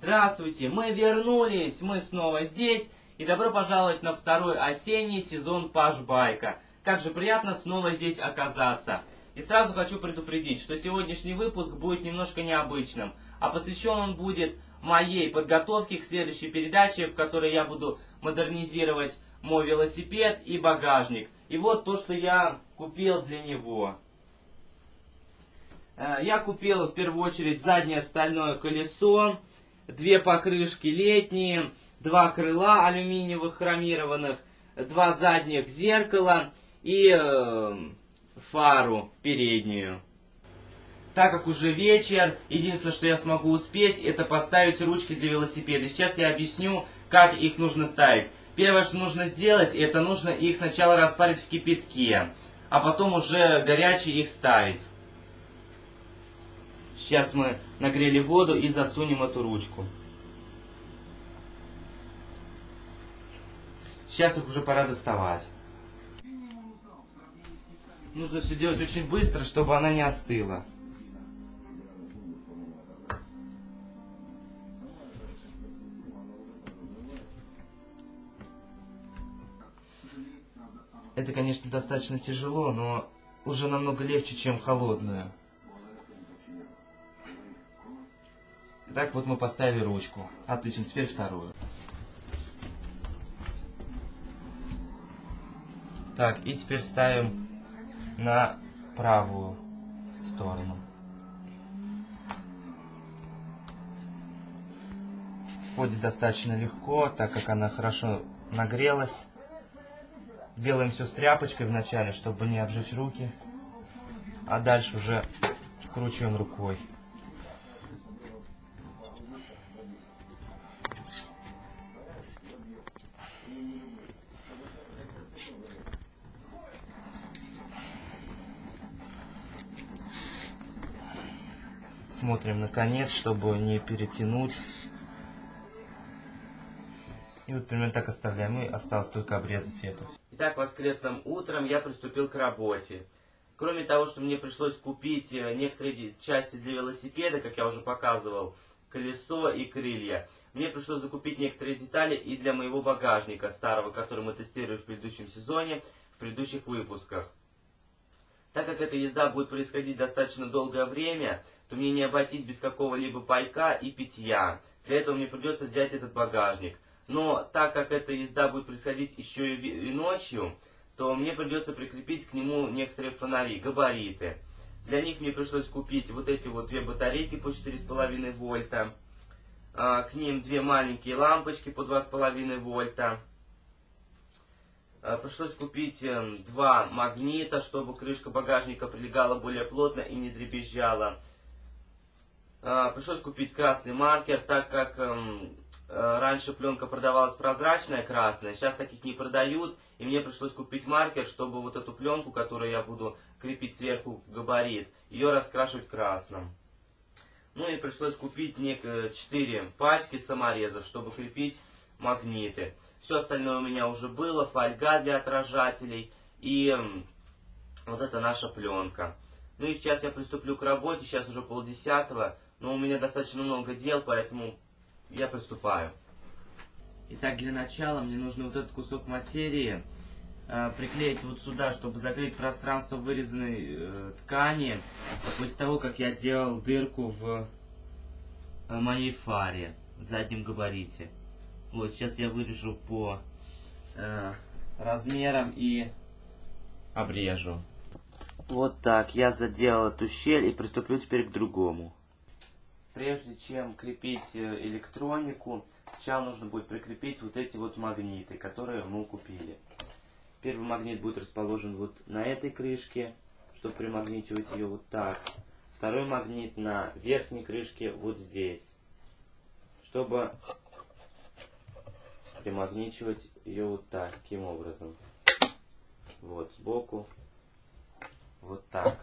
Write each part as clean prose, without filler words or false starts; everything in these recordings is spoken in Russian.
Здравствуйте, мы вернулись, мы снова здесь, и добро пожаловать на второй осенний сезон Пашбайка. Как же приятно снова здесь оказаться. И сразу хочу предупредить, что сегодняшний выпуск будет немножко необычным, а посвящен он будет моей подготовке к следующей передаче, в которой я буду модернизировать мой велосипед и багажник. И вот то, что я купил для него. Я купил в первую очередь заднее стальное колесо, две покрышки летние, два крыла алюминиевых хромированных, два задних зеркала и фару переднюю. Так как уже вечер, единственное, что я смогу успеть, это поставить ручки для велосипеда. Сейчас я объясню, как их нужно ставить. Первое, что нужно сделать, это нужно их сначала распарить в кипятке, а потом уже горячие их ставить. Сейчас мы нагрели воду и засунем эту ручку. Сейчас их уже пора доставать. Нужно все делать очень быстро, чтобы она не остыла. Это, конечно, достаточно тяжело, но уже намного легче, чем холодную. Итак, вот мы поставили ручку. Отлично, теперь вторую. Так, и теперь ставим на правую сторону. Входит достаточно легко, так как она хорошо нагрелась. Делаем все с тряпочкой вначале, чтобы не обжечь руки. А дальше уже вкручиваем рукой. Смотрим на конец, чтобы не перетянуть. И вот примерно так оставляем. И осталось только обрезать эту. Итак, воскресным утром я приступил к работе. Кроме того, что мне пришлось купить некоторые части для велосипеда, как я уже показывал, колесо и крылья, мне пришлось закупить некоторые детали и для моего багажника старого, который мы тестировали в предыдущем сезоне, в предыдущих выпусках. Так как эта езда будет происходить достаточно долгое время, то мне не обойтись без какого-либо пайка и питья. Для этого мне придется взять этот багажник. Но так как эта езда будет происходить еще и ночью, то мне придется прикрепить к нему некоторые фонари, габариты. Для них мне пришлось купить вот эти вот две батарейки по 4,5 вольта. К ним две маленькие лампочки по 2,5 вольта. Пришлось купить два магнита, чтобы крышка багажника прилегала более плотно и не дребезжала. Пришлось купить красный маркер, так как раньше пленка продавалась прозрачная, красная, сейчас таких не продают. И мне пришлось купить маркер, чтобы вот эту пленку, которую я буду крепить сверху габарит, ее раскрашивать красным. Ну и пришлось купить 4 пачки саморезов, чтобы крепить магниты. Все остальное у меня уже было, фольга для отражателей и вот это наша пленка. Ну и сейчас я приступлю к работе, сейчас уже 9:30, но у меня достаточно много дел, поэтому я приступаю. Итак, для начала мне нужно вот этот кусок материи приклеить вот сюда, чтобы закрыть пространство вырезанной ткани, после того, как я делал дырку в моей фаре, в заднем габарите. Вот, сейчас я вырежу по размерам и обрежу. Вот так, я заделал эту щель и приступлю теперь к другому. Прежде чем крепить электронику, сначала нужно будет прикрепить вот эти вот магниты, которые мы купили. Первый магнит будет расположен вот на этой крышке, чтобы примагничивать ее вот так. Второй магнит на верхней крышке вот здесь, чтобы примагничивать ее вот так, таким образом. Вот, сбоку. Вот так.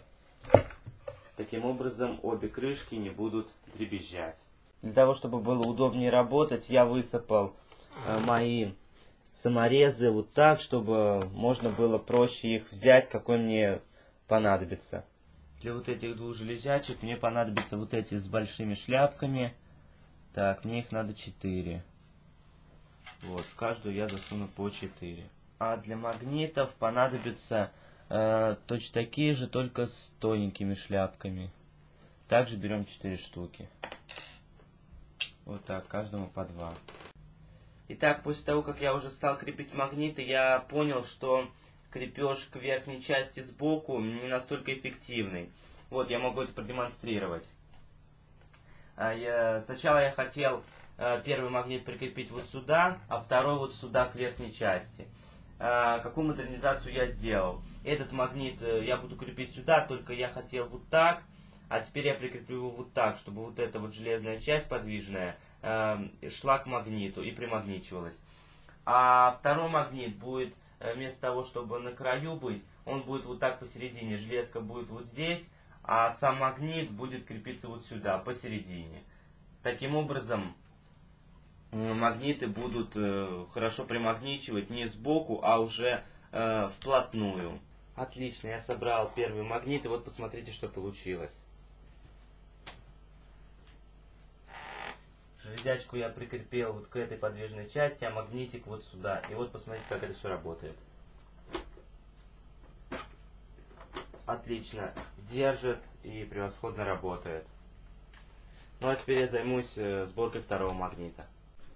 Таким образом, обе крышки не будут дребезжать. Для того, чтобы было удобнее работать, я высыпал мои саморезы вот так, чтобы можно было проще их взять, какой мне понадобится. Для вот этих двух железячек мне понадобятся вот эти с большими шляпками. Так, мне их надо 4. Вот, в каждую я засуну по 4. А для магнитов понадобится точно такие же, только с тоненькими шляпками. Также берем 4 штуки. Вот так, каждому по 2. Итак, после того, как я уже стал крепить магниты, я понял, что крепеж к верхней части сбоку не настолько эффективный. Вот, я могу это продемонстрировать. Сначала я хотел первый магнит прикрепить вот сюда, а второй вот сюда, к верхней части. Какую модернизацию я сделал? Этот магнит я буду крепить сюда, только я хотел вот так, а теперь я прикреплю его вот так, чтобы вот эта вот железная часть подвижная шла к магниту и примагничивалась. А второй магнит будет, вместо того, чтобы на краю быть, он будет вот так посередине. Железка будет вот здесь, а сам магнит будет крепиться вот сюда, посередине. Таким образом, магниты будут хорошо примагничивать не сбоку, а уже вплотную. Отлично, я собрал первый магнит, и вот посмотрите, что получилось. Железячку я прикрепил вот к этой подвижной части, а магнитик вот сюда. И вот посмотрите, как это все работает. Отлично, держит и превосходно работает. Ну а теперь я займусь сборкой второго магнита.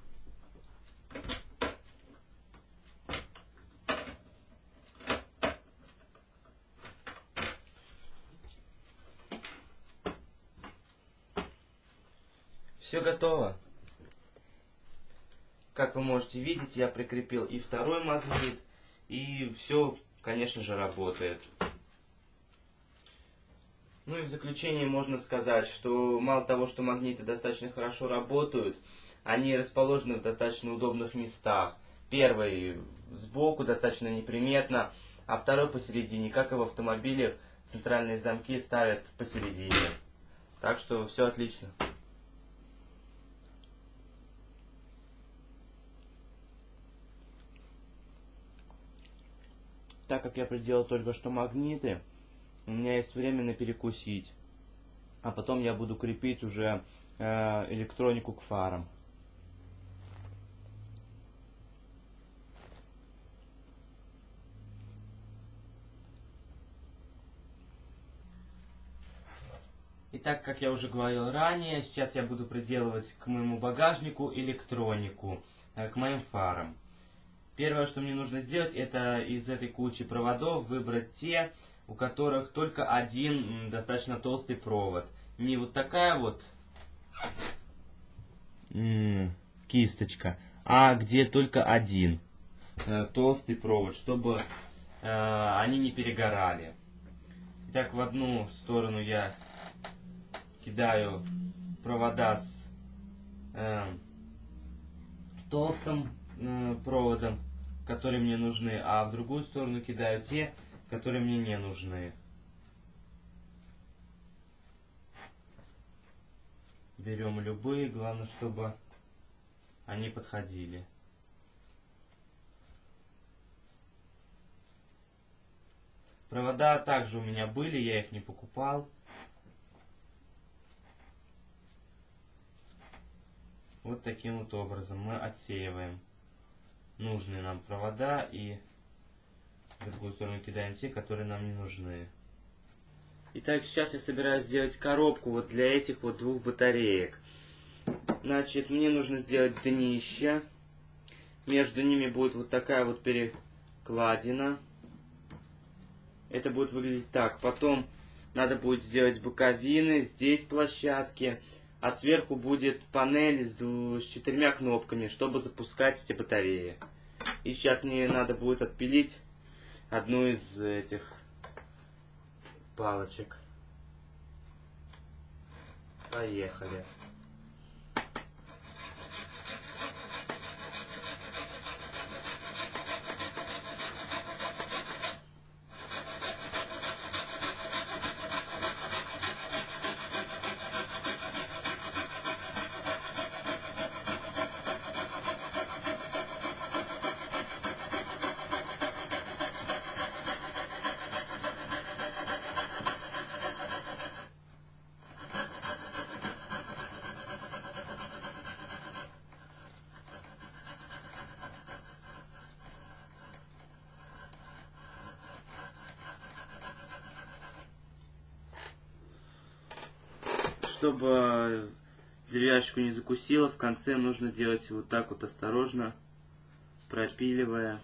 Все готово. Как вы можете видеть, я прикрепил и второй магнит, и все, конечно же, работает. Ну и в заключение можно сказать, что мало того, что магниты достаточно хорошо работают, они расположены в достаточно удобных местах. Первый сбоку, достаточно неприметно, а второй посередине. Как и в автомобилях, центральные замки ставят посередине. Так что все отлично. Так как я приделал только что магниты, у меня есть время на перекусить. А потом я буду крепить уже электронику к фарам. Итак, как я уже говорил ранее, сейчас я буду приделывать к моему багажнику электронику, к моим фарам. Первое, что мне нужно сделать, это из этой кучи проводов выбрать те, у которых только один достаточно толстый провод. Не вот такая вот кисточка, а где только один толстый провод, чтобы они не перегорали. Итак, в одну сторону я кидаю провода с толстым проводом, которые мне нужны, а в другую сторону кидаю те, которые мне не нужны. Берем любые, главное, чтобы они подходили. Провода также у меня были, я их не покупал. Вот таким вот образом мы отсеиваем нужные нам провода и в другую сторону кидаем те, которые нам не нужны. Итак, сейчас я собираюсь сделать коробку вот для этих вот двух батареек. Значит, мне нужно сделать днище. Между ними будет вот такая вот перекладина. Это будет выглядеть так. Потом надо будет сделать боковины, здесь площадки. А сверху будет панель с 4 кнопками, чтобы запускать эти батареи. И сейчас мне надо будет отпилить одну из этих палочек. Поехали. чтобы деревяшку не закусила, в конце нужно делать вот так вот осторожно, пропиливая.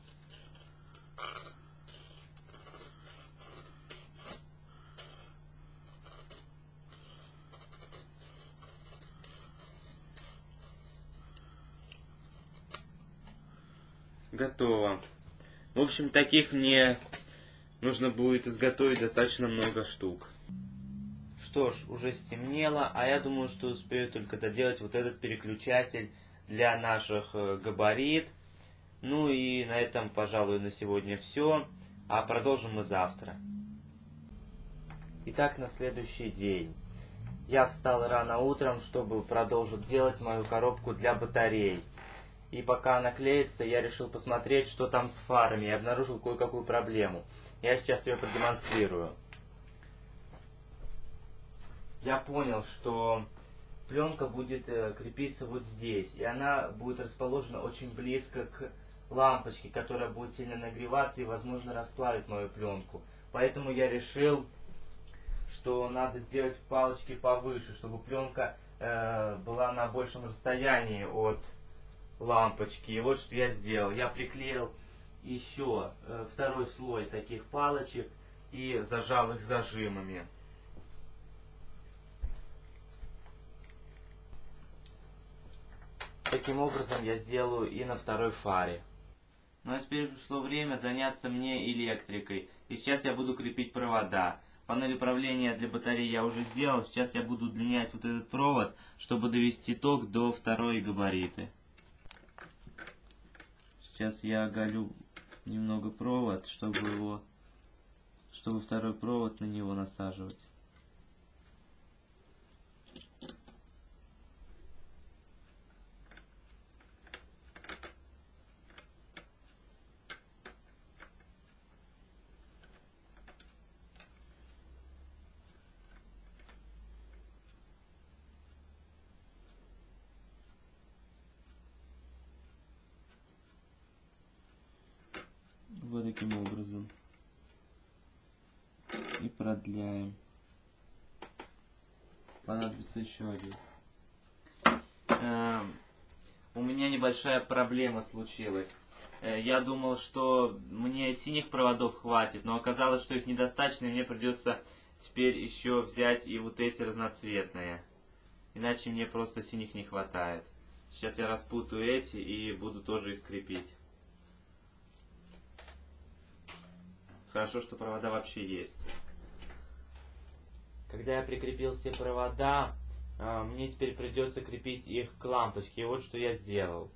Готово. В общем, таких мне нужно будет изготовить достаточно много штук. Что ж, уже стемнело, а я думаю, что успею только доделать вот этот переключатель для наших габарит. Ну и на этом, пожалуй, на сегодня все, а продолжим мы завтра. Итак, на следующий день. Я встал рано утром, чтобы продолжить делать мою коробку для батарей. И пока она клеится, я решил посмотреть, что там с фарами, и обнаружил кое-какую проблему. Я сейчас ее продемонстрирую. Я понял, что пленка будет крепиться вот здесь, и она будет расположена очень близко к лампочке, которая будет сильно нагреваться и, возможно, расплавить мою пленку. Поэтому я решил, что надо сделать палочки повыше, чтобы пленка была на большем расстоянии от лампочки. И вот что я сделал. Я приклеил еще второй слой таких палочек и зажал их зажимами. Таким образом я сделаю и на второй фаре. Ну а теперь пришло время заняться мне электрикой. И сейчас я буду крепить провода. Панель управления для батареи я уже сделал. Сейчас я буду удлинять вот этот провод, чтобы довести ток до второй габариты. Сейчас я оголю немного провод, чтобы второй провод на него насаживать. Вот таким образом. И продляем. Понадобится еще один. У меня небольшая проблема случилась. Я думал, что мне синих проводов хватит, но оказалось, что их недостаточно, и мне придется теперь еще взять и вот эти разноцветные. Иначе мне просто синих не хватает. Сейчас я распутаю эти и буду тоже их крепить. Хорошо, что провода вообще есть. Когда я прикрепил все провода, мне теперь придется крепить их к лампочке. И вот что я сделал.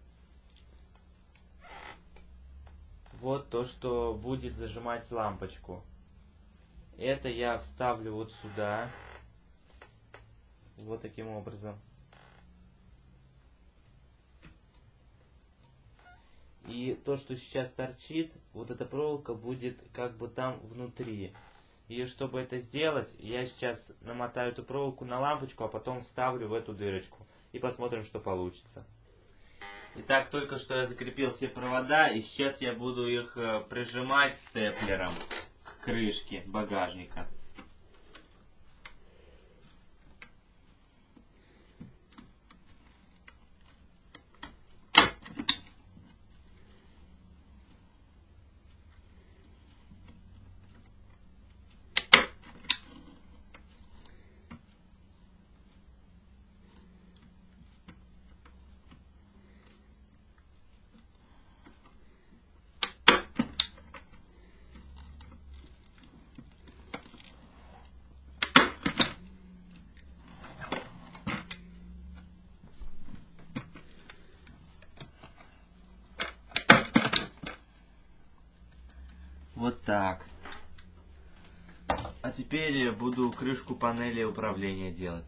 Вот то, что будет зажимать лампочку. Это я вставлю вот сюда. Вот таким образом. И то, что сейчас торчит, вот эта проволока будет как бы там внутри. И чтобы это сделать, я сейчас намотаю эту проволоку на лампочку, а потом вставлю в эту дырочку. И посмотрим, что получится. Итак, только что я закрепил все провода, и сейчас я буду их прижимать степлером к крышке багажника. Вот так. А теперь буду крышку панели управления делать.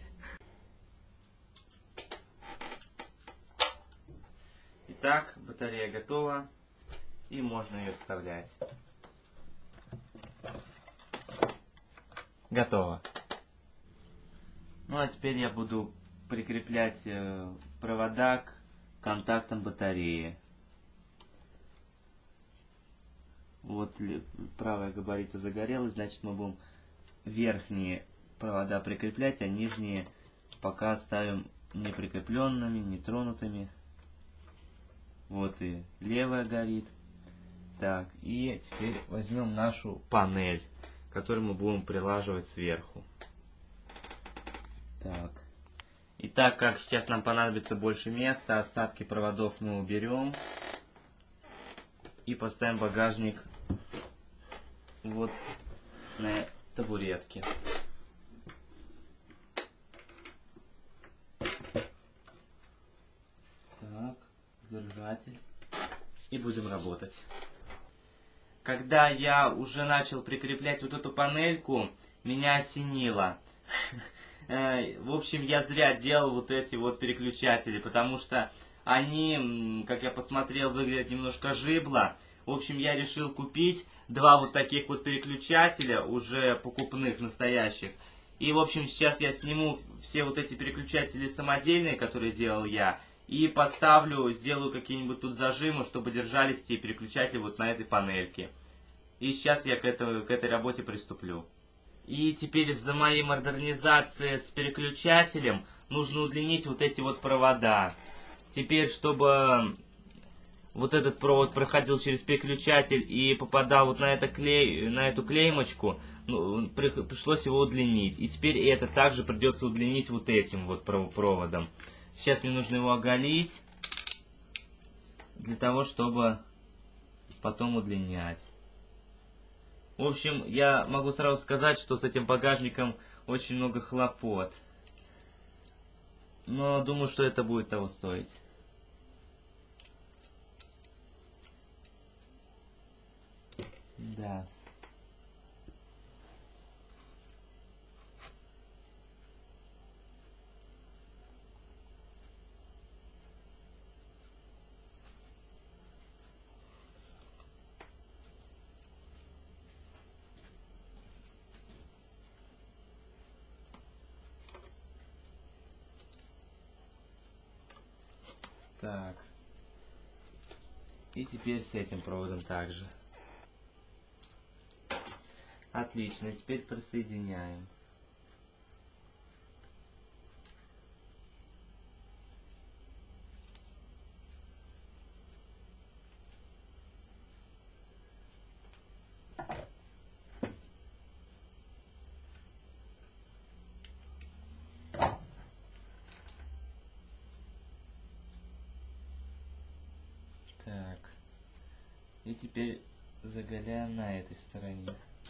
Итак, батарея готова. И можно ее вставлять. Готово. Ну а теперь я буду прикреплять провода к контактам батареи. Вот правая габарита загорелась, значит мы будем верхние провода прикреплять, а нижние пока оставим неприкрепленными, нетронутыми. Вот и левая горит. Так, и теперь возьмем нашу панель, которую мы будем прилаживать сверху. Так. И так как сейчас нам понадобится больше места, остатки проводов мы уберем. И поставим багажник вот на табуретке. Так, держатель. И будем работать. Когда я уже начал прикреплять вот эту панельку, меня осенило. В общем, я зря делал вот эти вот переключатели, потому что они, как я посмотрел, выглядят немножко жибло. В общем, я решил купить два вот таких вот переключателя, уже покупных, настоящих. И, в общем, сейчас я сниму все вот эти переключатели самодельные, которые делал я, и поставлю, сделаю какие-нибудь тут зажимы, чтобы держались те переключатели вот на этой панельке. И сейчас я к этой работе приступлю. И теперь из-за моей модернизации с переключателем нужно удлинить вот эти вот провода. Теперь, чтобы вот этот провод проходил через переключатель и попадал вот на эту клеймочку, пришлось его удлинить. И теперь это также придется удлинить вот этим вот проводом. Сейчас мне нужно его оголить, для того, чтобы потом удлинять. В общем, я могу сразу сказать, что с этим багажником очень много хлопот. Но думаю, что это будет того стоить. Да. Так. И теперь с этим проводом также. Отлично, теперь присоединяем. Так. И теперь заголяем на этой стороне.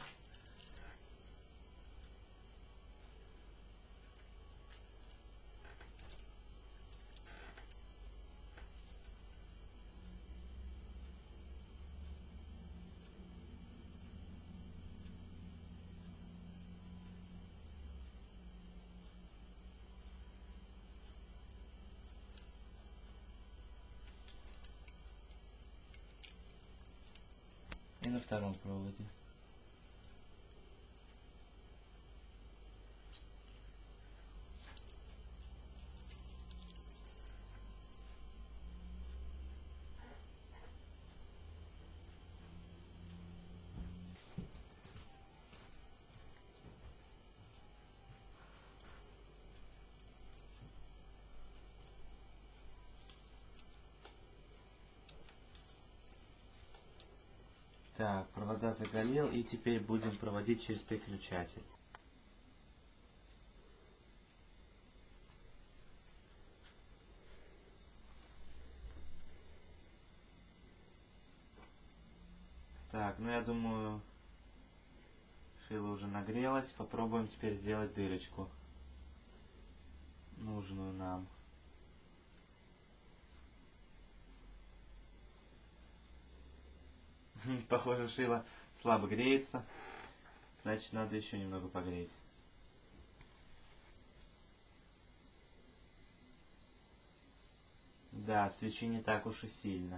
И на втором проводе. Так, провода заголел, и теперь будем проводить через переключатель. Так, ну я думаю, шило уже нагрелось. Попробуем теперь сделать дырочку, нужную нам. Похоже, шило слабо греется. Значит, надо еще немного погреть. Да, свечи не так уж и сильно.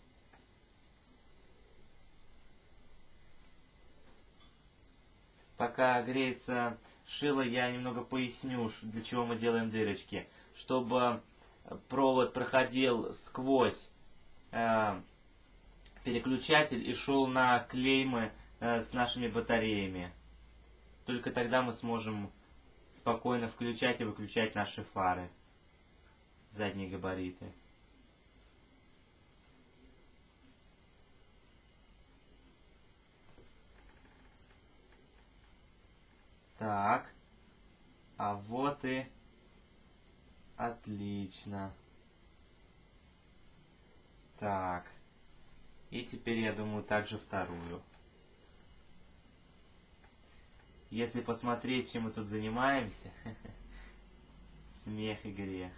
Пока пока греется шило, я немного поясню, для чего мы делаем дырочки. Чтобы провод проходил сквозь переключатель и шел на клеймы с нашими батареями. Только тогда мы сможем спокойно включать и выключать наши фары, задние габариты. Так, а вот и отлично. Так, и теперь, я думаю, также вторую. Если посмотреть, чем мы тут занимаемся, смех и грех.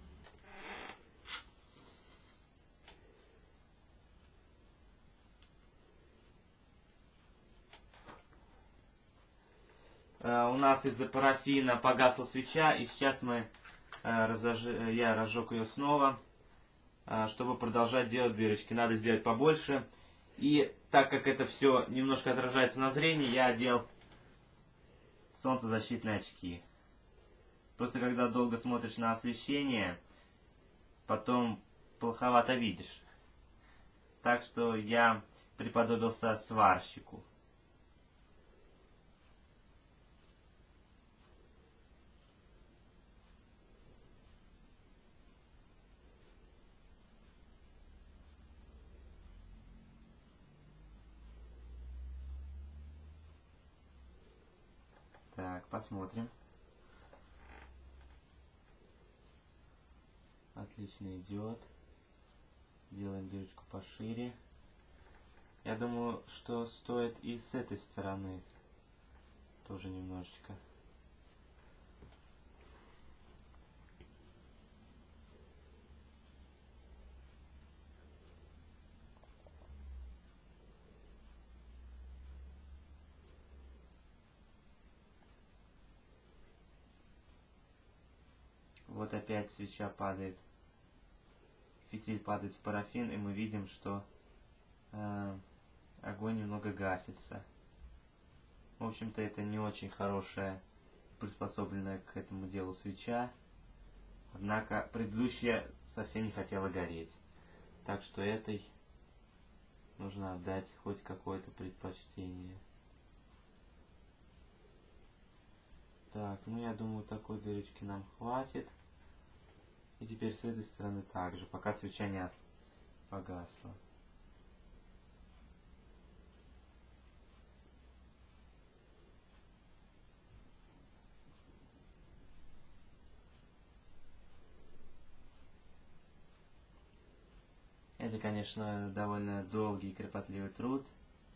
У нас из-за парафина погасла свеча, и сейчас я разжег ее снова, чтобы продолжать делать дырочки. Надо сделать побольше. И так как это все немножко отражается на зрении, я одел солнцезащитные очки. Просто когда долго смотришь на освещение, потом плоховато видишь. Так что я приподобился сварщику. Так, посмотрим. Отлично идет. Делаем дырочку пошире. Я думаю, что стоит и с этой стороны тоже немножечко. Вот опять свеча падает, фитиль падает в парафин, и мы видим, что огонь немного гасится. В общем-то, это не очень хорошая, приспособленная к этому делу свеча. Однако предыдущая совсем не хотела гореть. Так что этой нужно отдать хоть какое-то предпочтение. Так, ну я думаю, такой дырочки нам хватит. И теперь с этой стороны также, пока свеча не погасла. Это, конечно, довольно долгий и кропотливый труд.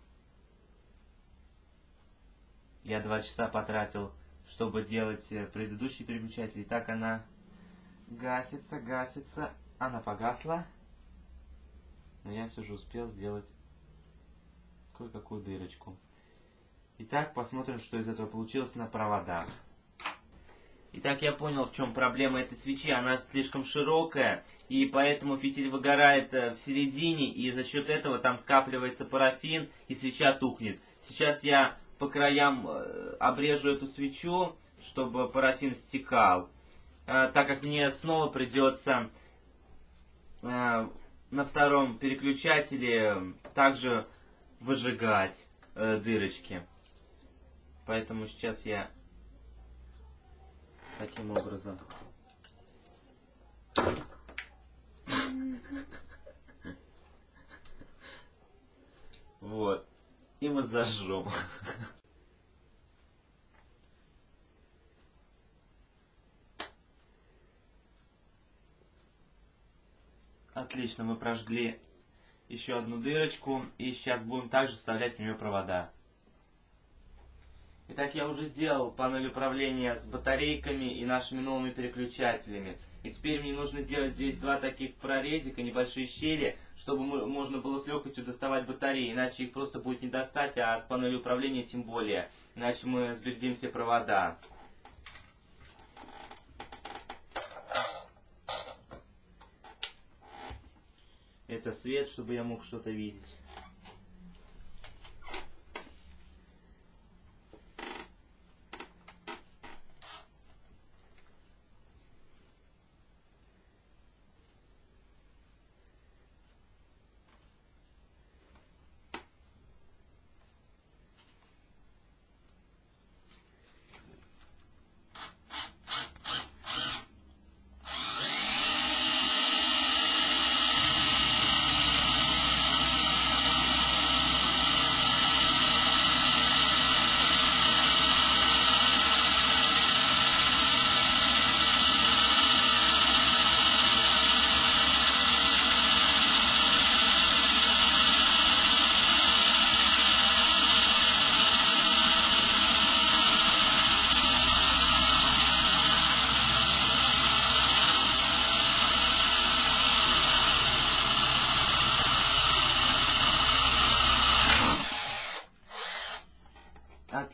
Я 2 часа потратил, чтобы делать предыдущий переключатель. И так она гасится, гасится. Она погасла. Но я все же успел сделать кое-какую дырочку. Итак, посмотрим, что из этого получилось на проводах. Итак, я понял, в чем проблема этой свечи. Она слишком широкая, и поэтому фитиль выгорает в середине, и за счет этого там скапливается парафин, и свеча тухнет. Сейчас я по краям обрежу эту свечу, чтобы парафин стекал, так как мне снова придется на втором переключателе также выжигать дырочки. Поэтому сейчас я таким образом вот, и мы зажжем. Отлично, мы прожгли еще одну дырочку, и сейчас будем также вставлять в нее провода. Итак, я уже сделал панель управления с батарейками и нашими новыми переключателями. И теперь мне нужно сделать здесь 2 таких прорезика, небольшие щели, чтобы можно было с легкостью доставать батареи. Иначе их просто будет не достать, а с панели управления тем более. Иначе мы сбердим все провода. Это свет, чтобы я мог что-то видеть.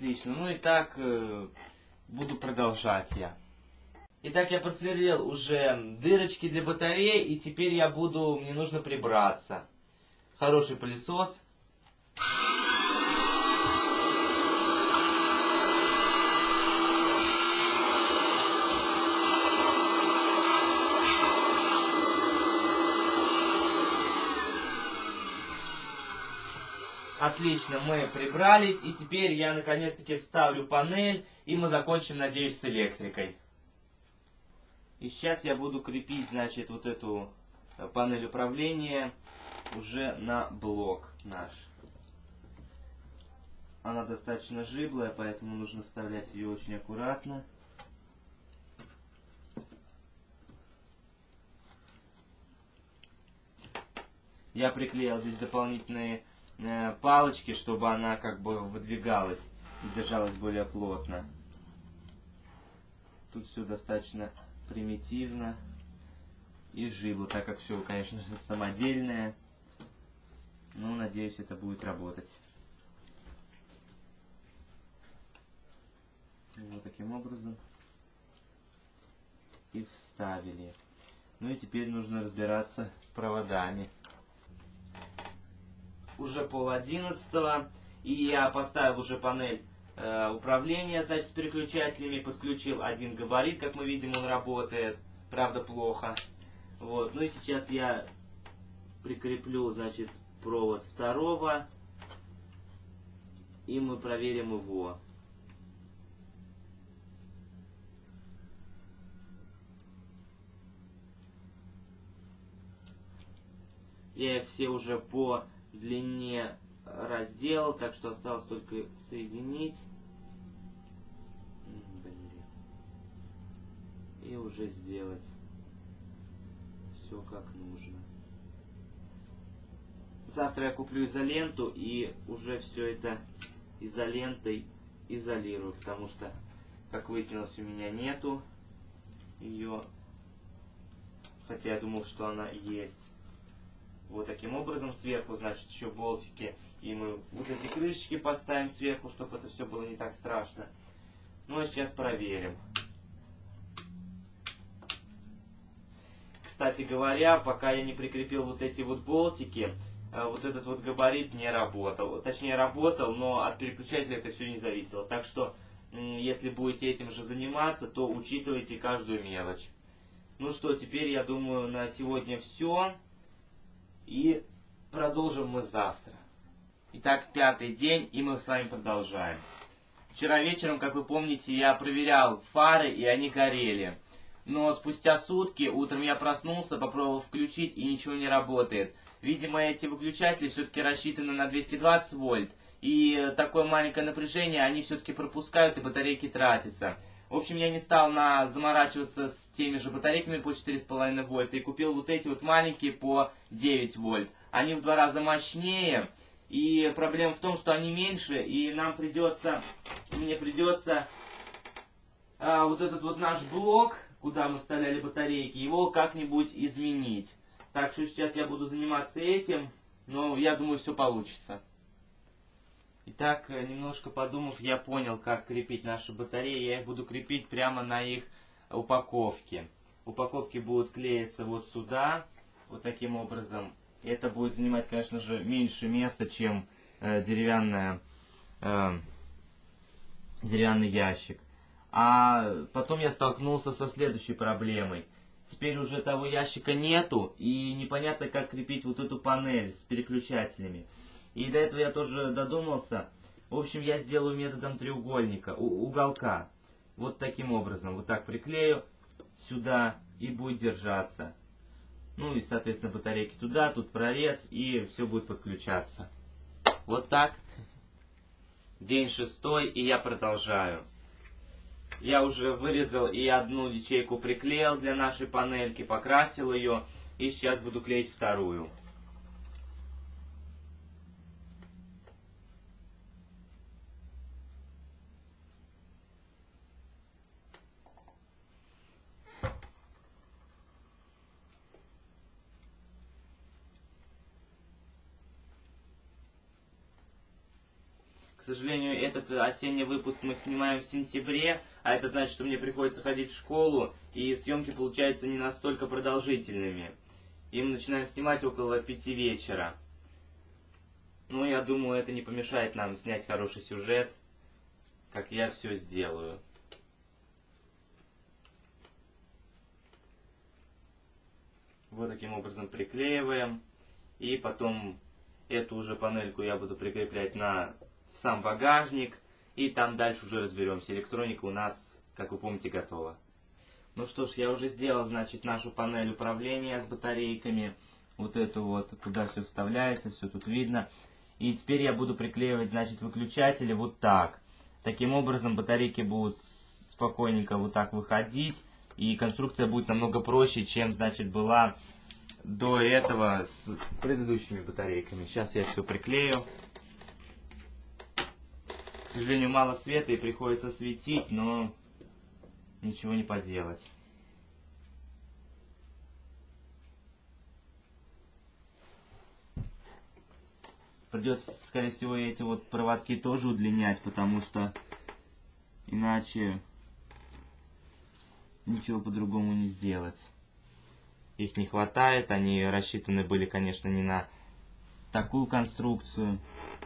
Отлично. Ну и так буду продолжать я. Итак, я просверлил уже дырочки для батареи, и теперь мне нужно прибраться. Хороший пылесос. Отлично, мы прибрались, и теперь я наконец-таки вставлю панель, и мы закончим, надеюсь, с электрикой. И сейчас я буду крепить, значит, вот эту панель управления уже на блок наш. Она достаточно жиблая, поэтому нужно вставлять ее очень аккуратно. Я приклеил здесь дополнительные палочки, чтобы она как бы выдвигалась и держалась более плотно. Тут все достаточно примитивно и жибло, так как все, конечно же, самодельное. Но надеюсь, это будет работать. Вот таким образом. И вставили. Ну и теперь нужно разбираться с проводами. Уже 10:30, и я поставил уже панель управления, значит, с переключателями, подключил один габарит, как мы видим, он работает, правда, плохо. Вот, ну и сейчас я прикреплю, значит, провод второго, и мы проверим его. Я их все уже по длине разделал, так что осталось только соединить. И уже сделать все как нужно. Завтра я куплю изоленту и уже все это изолентой изолирую, потому что, как выяснилось, у меня нету ее, хотя я думал, что она есть. Вот таким образом сверху, значит, еще болтики, и мы вот эти крышечки поставим сверху, чтобы это все было не так страшно. Ну а сейчас проверим. Кстати говоря, пока я не прикрепил вот эти вот болтики, вот этот вот габарит не работал. Точнее, работал, но от переключателя это все не зависело. Так что, если будете этим же заниматься, то учитывайте каждую мелочь. Ну что, теперь, я думаю, на сегодня все. И продолжим мы завтра. Итак, 5-й день, и мы с вами продолжаем. Вчера вечером, как вы помните, я проверял фары, и они горели. Но спустя сутки, утром я проснулся, попробовал включить, и ничего не работает. Видимо, эти выключатели все-таки рассчитаны на 220 вольт. И такое маленькое напряжение они все-таки пропускают, и батарейки тратятся. В общем, я не стал заморачиваться с теми же батарейками по 4,5 вольта и купил вот эти вот маленькие по 9 вольт. Они в 2 раза мощнее, и проблема в том, что они меньше, и мне придется вот этот вот наш блок, куда мы вставляли батарейки, его как-нибудь изменить. Так что сейчас я буду заниматься этим, но я думаю, все получится. Итак, немножко подумав, я понял, как крепить наши батареи. Я их буду крепить прямо на их упаковке. Упаковки будут клеиться вот сюда, вот таким образом. Это будет занимать, конечно же, меньше места, чем деревянный ящик. А потом я столкнулся со следующей проблемой. Теперь уже того ящика нету, и непонятно, как крепить вот эту панель с переключателями. И до этого я тоже додумался. В общем, я сделаю методом треугольника, уголка. Вот таким образом. Вот так приклею сюда, и будет держаться. Ну и, соответственно, батарейки туда, тут прорез, и все будет подключаться. Вот так. День 6, и я продолжаю. Я уже вырезал и одну ячейку приклеил для нашей панельки, покрасил ее, и сейчас буду клеить вторую. К сожалению, этот осенний выпуск мы снимаем в сентябре, а это значит, что мне приходится ходить в школу, и съемки получаются не настолько продолжительными. И мы начинаем снимать около 5 вечера. Ну, я думаю, это не помешает нам снять хороший сюжет, как я все сделаю. Вот таким образом приклеиваем. И потом эту уже панельку я буду прикреплять на сам багажник. И там дальше уже разберемся. Электроника у нас, как вы помните, готова. Ну что ж, я уже сделал, значит, нашу панель управления с батарейками. Вот эту вот, куда все вставляется, все тут видно. И теперь я буду приклеивать, значит, выключатели вот так. Таким образом батарейки будут спокойненько вот так выходить. И конструкция будет намного проще, чем, значит, была до этого с предыдущими батарейками. Сейчас я все приклею. К сожалению, мало света и приходится светить, но ничего не поделать. Придется, скорее всего, эти вот проводки тоже удлинять, потому что иначе ничего по-другому не сделать. Их не хватает, они рассчитаны были, конечно, не на такую конструкцию.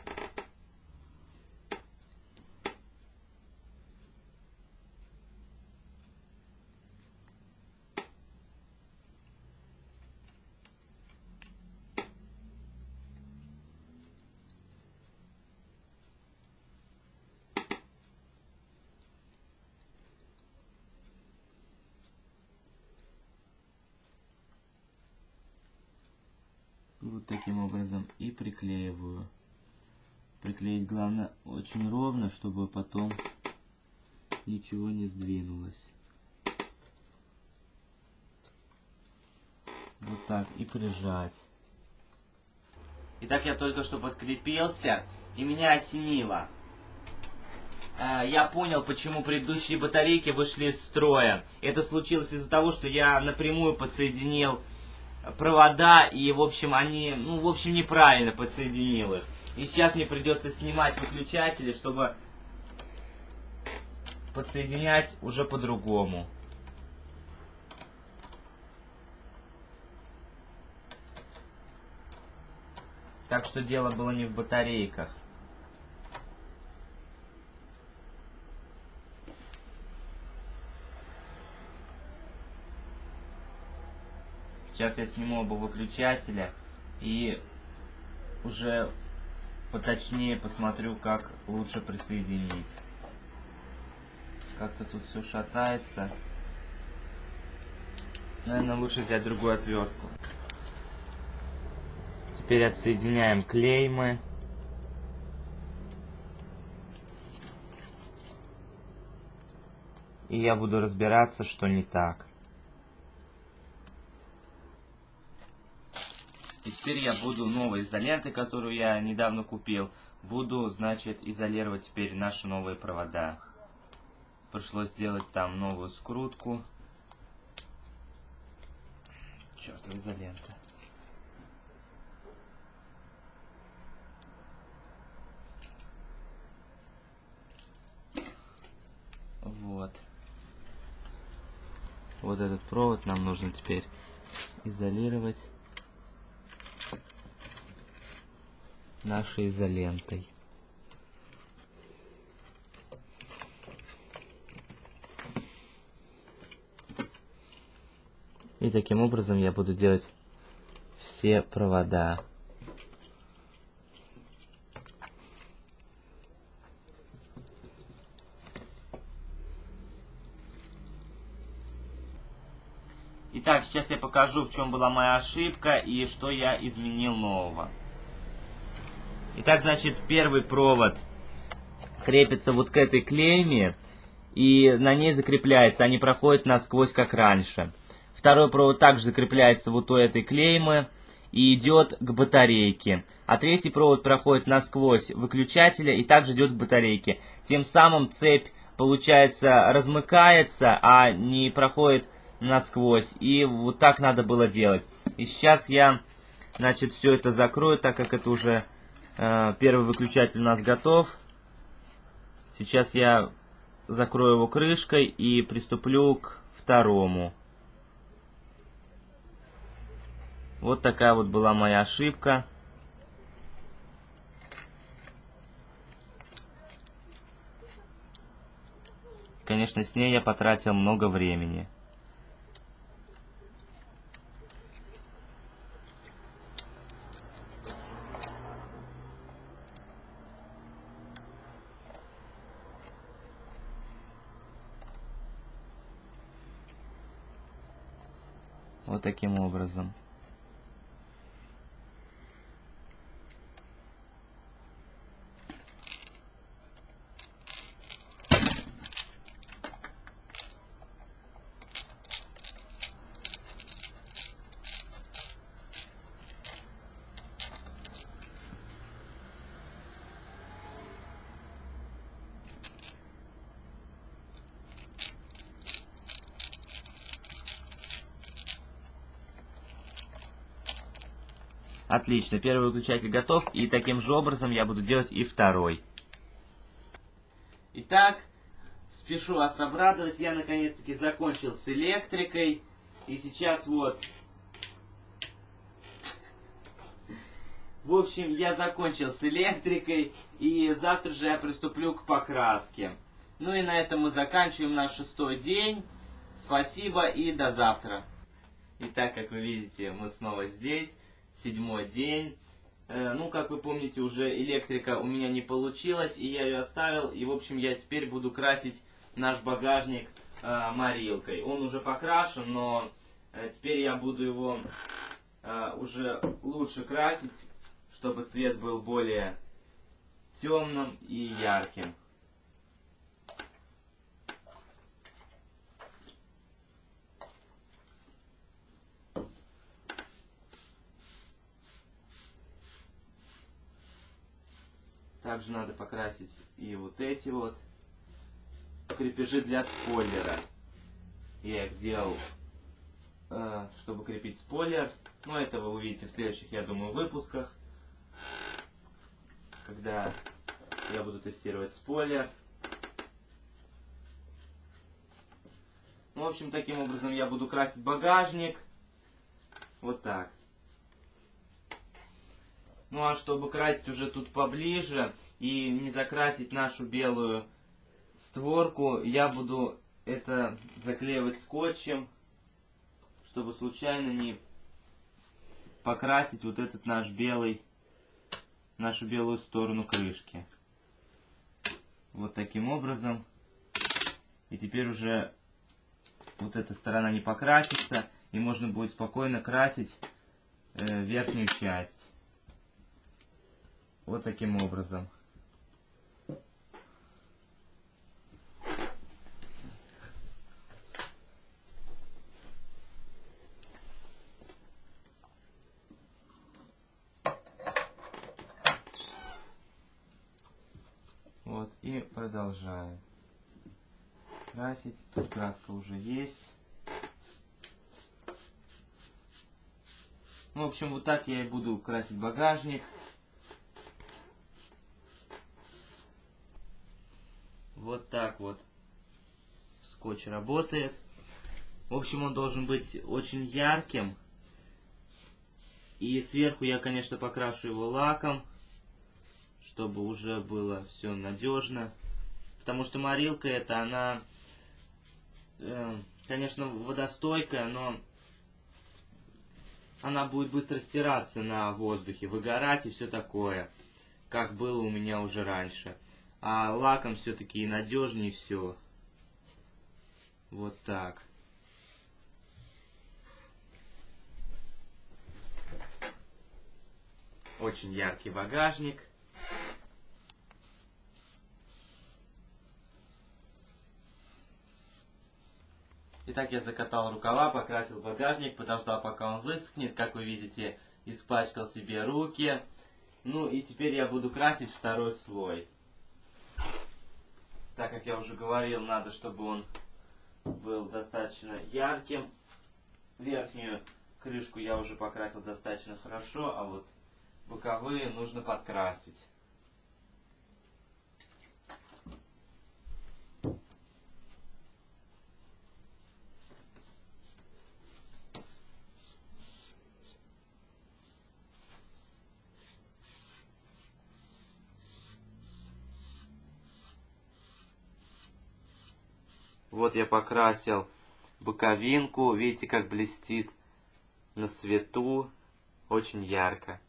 Вот таким образом и приклеиваю. Приклеить главное очень ровно, чтобы потом ничего не сдвинулось. Вот так и прижать. Итак, я только что подкрепился, и меня осенило. Я понял, почему предыдущие батарейки вышли из строя. Это случилось из-за того, что я напрямую подсоединил провода, и, в общем, они, неправильно подсоединил их. И сейчас мне придется снимать выключатели, чтобы подсоединять уже по-другому. Так что дело было не в батарейках. Сейчас я сниму оба выключателя и уже поточнее посмотрю, как лучше присоединить. Как-то тут все шатается. Наверное, лучше взять другую отвертку. Теперь отсоединяем клеймы. И я буду разбираться, что не так. И теперь я буду новой изолентой, которую я недавно купил, буду, значит, изолировать теперь наши новые провода. Пришлось сделать там новую скрутку. Чёртова изолента. Вот. Вот этот провод нам нужно теперь изолировать нашей изолентой. И таким образом я буду делать все провода. Итак, сейчас я покажу, в чем была моя ошибка и что я изменил нового. Итак, значит, первый провод крепится вот к этой клейме и на ней закрепляется, а не проходит насквозь, как раньше. Второй провод также закрепляется вот у этой клеймы и идет к батарейке. А третий провод проходит насквозь выключателя и также идет к батарейке. Тем самым цепь, получается, размыкается, а не проходит насквозь. И вот так надо было делать. И сейчас я, значит, все это закрою, так как это уже первый выключатель у нас готов. Сейчас я закрою его крышкой и приступлю к второму. Вот такая вот была моя ошибка. Конечно, с ней я потратил много времени. Вот таким образом. Отлично, первый выключатель готов, и таким же образом я буду делать и второй. Итак, спешу вас обрадовать, я наконец-таки закончил с электрикой, и сейчас вот... В общем, я закончил с электрикой, и завтра же я приступлю к покраске. Ну и на этом мы заканчиваем наш 6-й день. Спасибо и до завтра. Итак, как вы видите, мы снова здесь. 7-й день. Ну, как вы помните, уже электрика у меня не получилась, и я ее оставил. И, в общем, я теперь буду красить наш багажник морилкой. Он уже покрашен, но теперь я буду его уже лучше красить, чтобы цвет был более темным и ярким. Также надо покрасить и вот эти вот крепежи для спойлера. Я их сделал, чтобы крепить спойлер. Но это вы увидите в следующих, я думаю, выпусках, когда я буду тестировать спойлер. Ну, в общем, таким образом я буду красить багажник. Вот так. Ну а чтобы красить уже тут поближе и не закрасить нашу белую створку, я буду это заклеивать скотчем, чтобы случайно не покрасить вот этот нашу белую сторону крышки. Вот таким образом. И теперь уже вот эта сторона не покрасится, и можно будет спокойно красить верхнюю часть. Вот таким образом. Вот, и продолжаем красить. Тут краска уже есть. Ну, в общем, вот так я и буду красить багажник. Вот так вот скотч работает. В общем, он должен быть очень ярким. И сверху я, конечно, покрашу его лаком, чтобы уже было все надежно. Потому что морилка эта, она, конечно, водостойкая, но она будет быстро стираться на воздухе, выгорать и все такое, как было у меня уже раньше. А лаком все-таки надежнее все. Вот так. Очень яркий багажник. Итак, я закатал рукава, покрасил багажник, подождал, пока он высохнет. Как вы видите, испачкал себе руки. Ну и теперь я буду красить второй слой. Так как я уже говорил, надо, чтобы он был достаточно ярким. Верхнюю крышку я уже покрасил достаточно хорошо, а вот боковые нужно подкрасить. вот я покрасил боковинку. Видите, как блестит на свету. Очень ярко.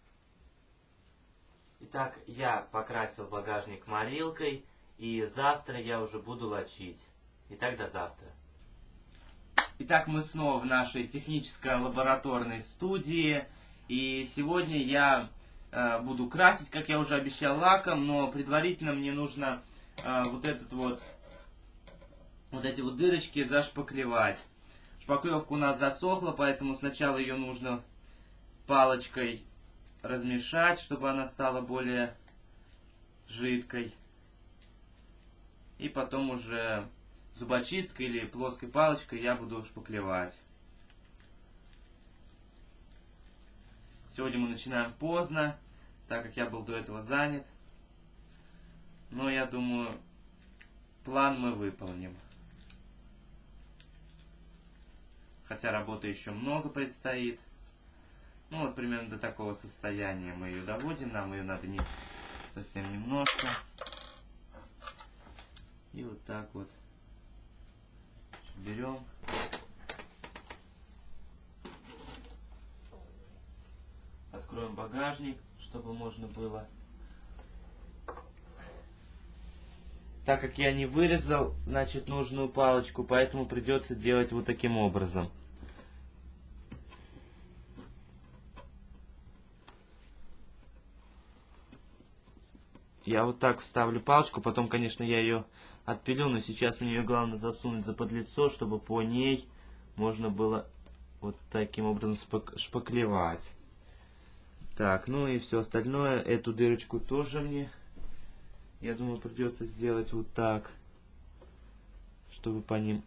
Итак, я покрасил багажник морилкой. И завтра я уже буду лочить. Итак, до завтра. Итак, мы снова в нашей технической лабораторной студии. И сегодня я буду красить, как я уже обещал, лаком. Но предварительно мне нужно вот эти вот дырочки зашпаклевать. Шпаклевка у нас засохла, поэтому сначала ее нужно палочкой размешать, чтобы она стала более жидкой. И потом уже зубочисткой или плоской палочкой я буду шпаклевать. Сегодня мы начинаем поздно, так как я был до этого занят. Но я думаю, план мы выполним. Хотя работы еще много предстоит. Ну вот примерно до такого состояния мы ее доводим. Нам ее надо не совсем немножко. И вот так вот берем. Откроем багажник, чтобы можно было. Так как я не вырезал, значит, нужную палочку, поэтому придется делать вот таким образом. Я вот так вставлю палочку, потом, конечно, я ее отпилю, но сейчас мне ее главное засунуть за подлицо, чтобы по ней можно было вот таким образом шпаклевать. Так, ну и все остальное, эту дырочку тоже мне, я думаю, придется сделать вот так, чтобы по ним...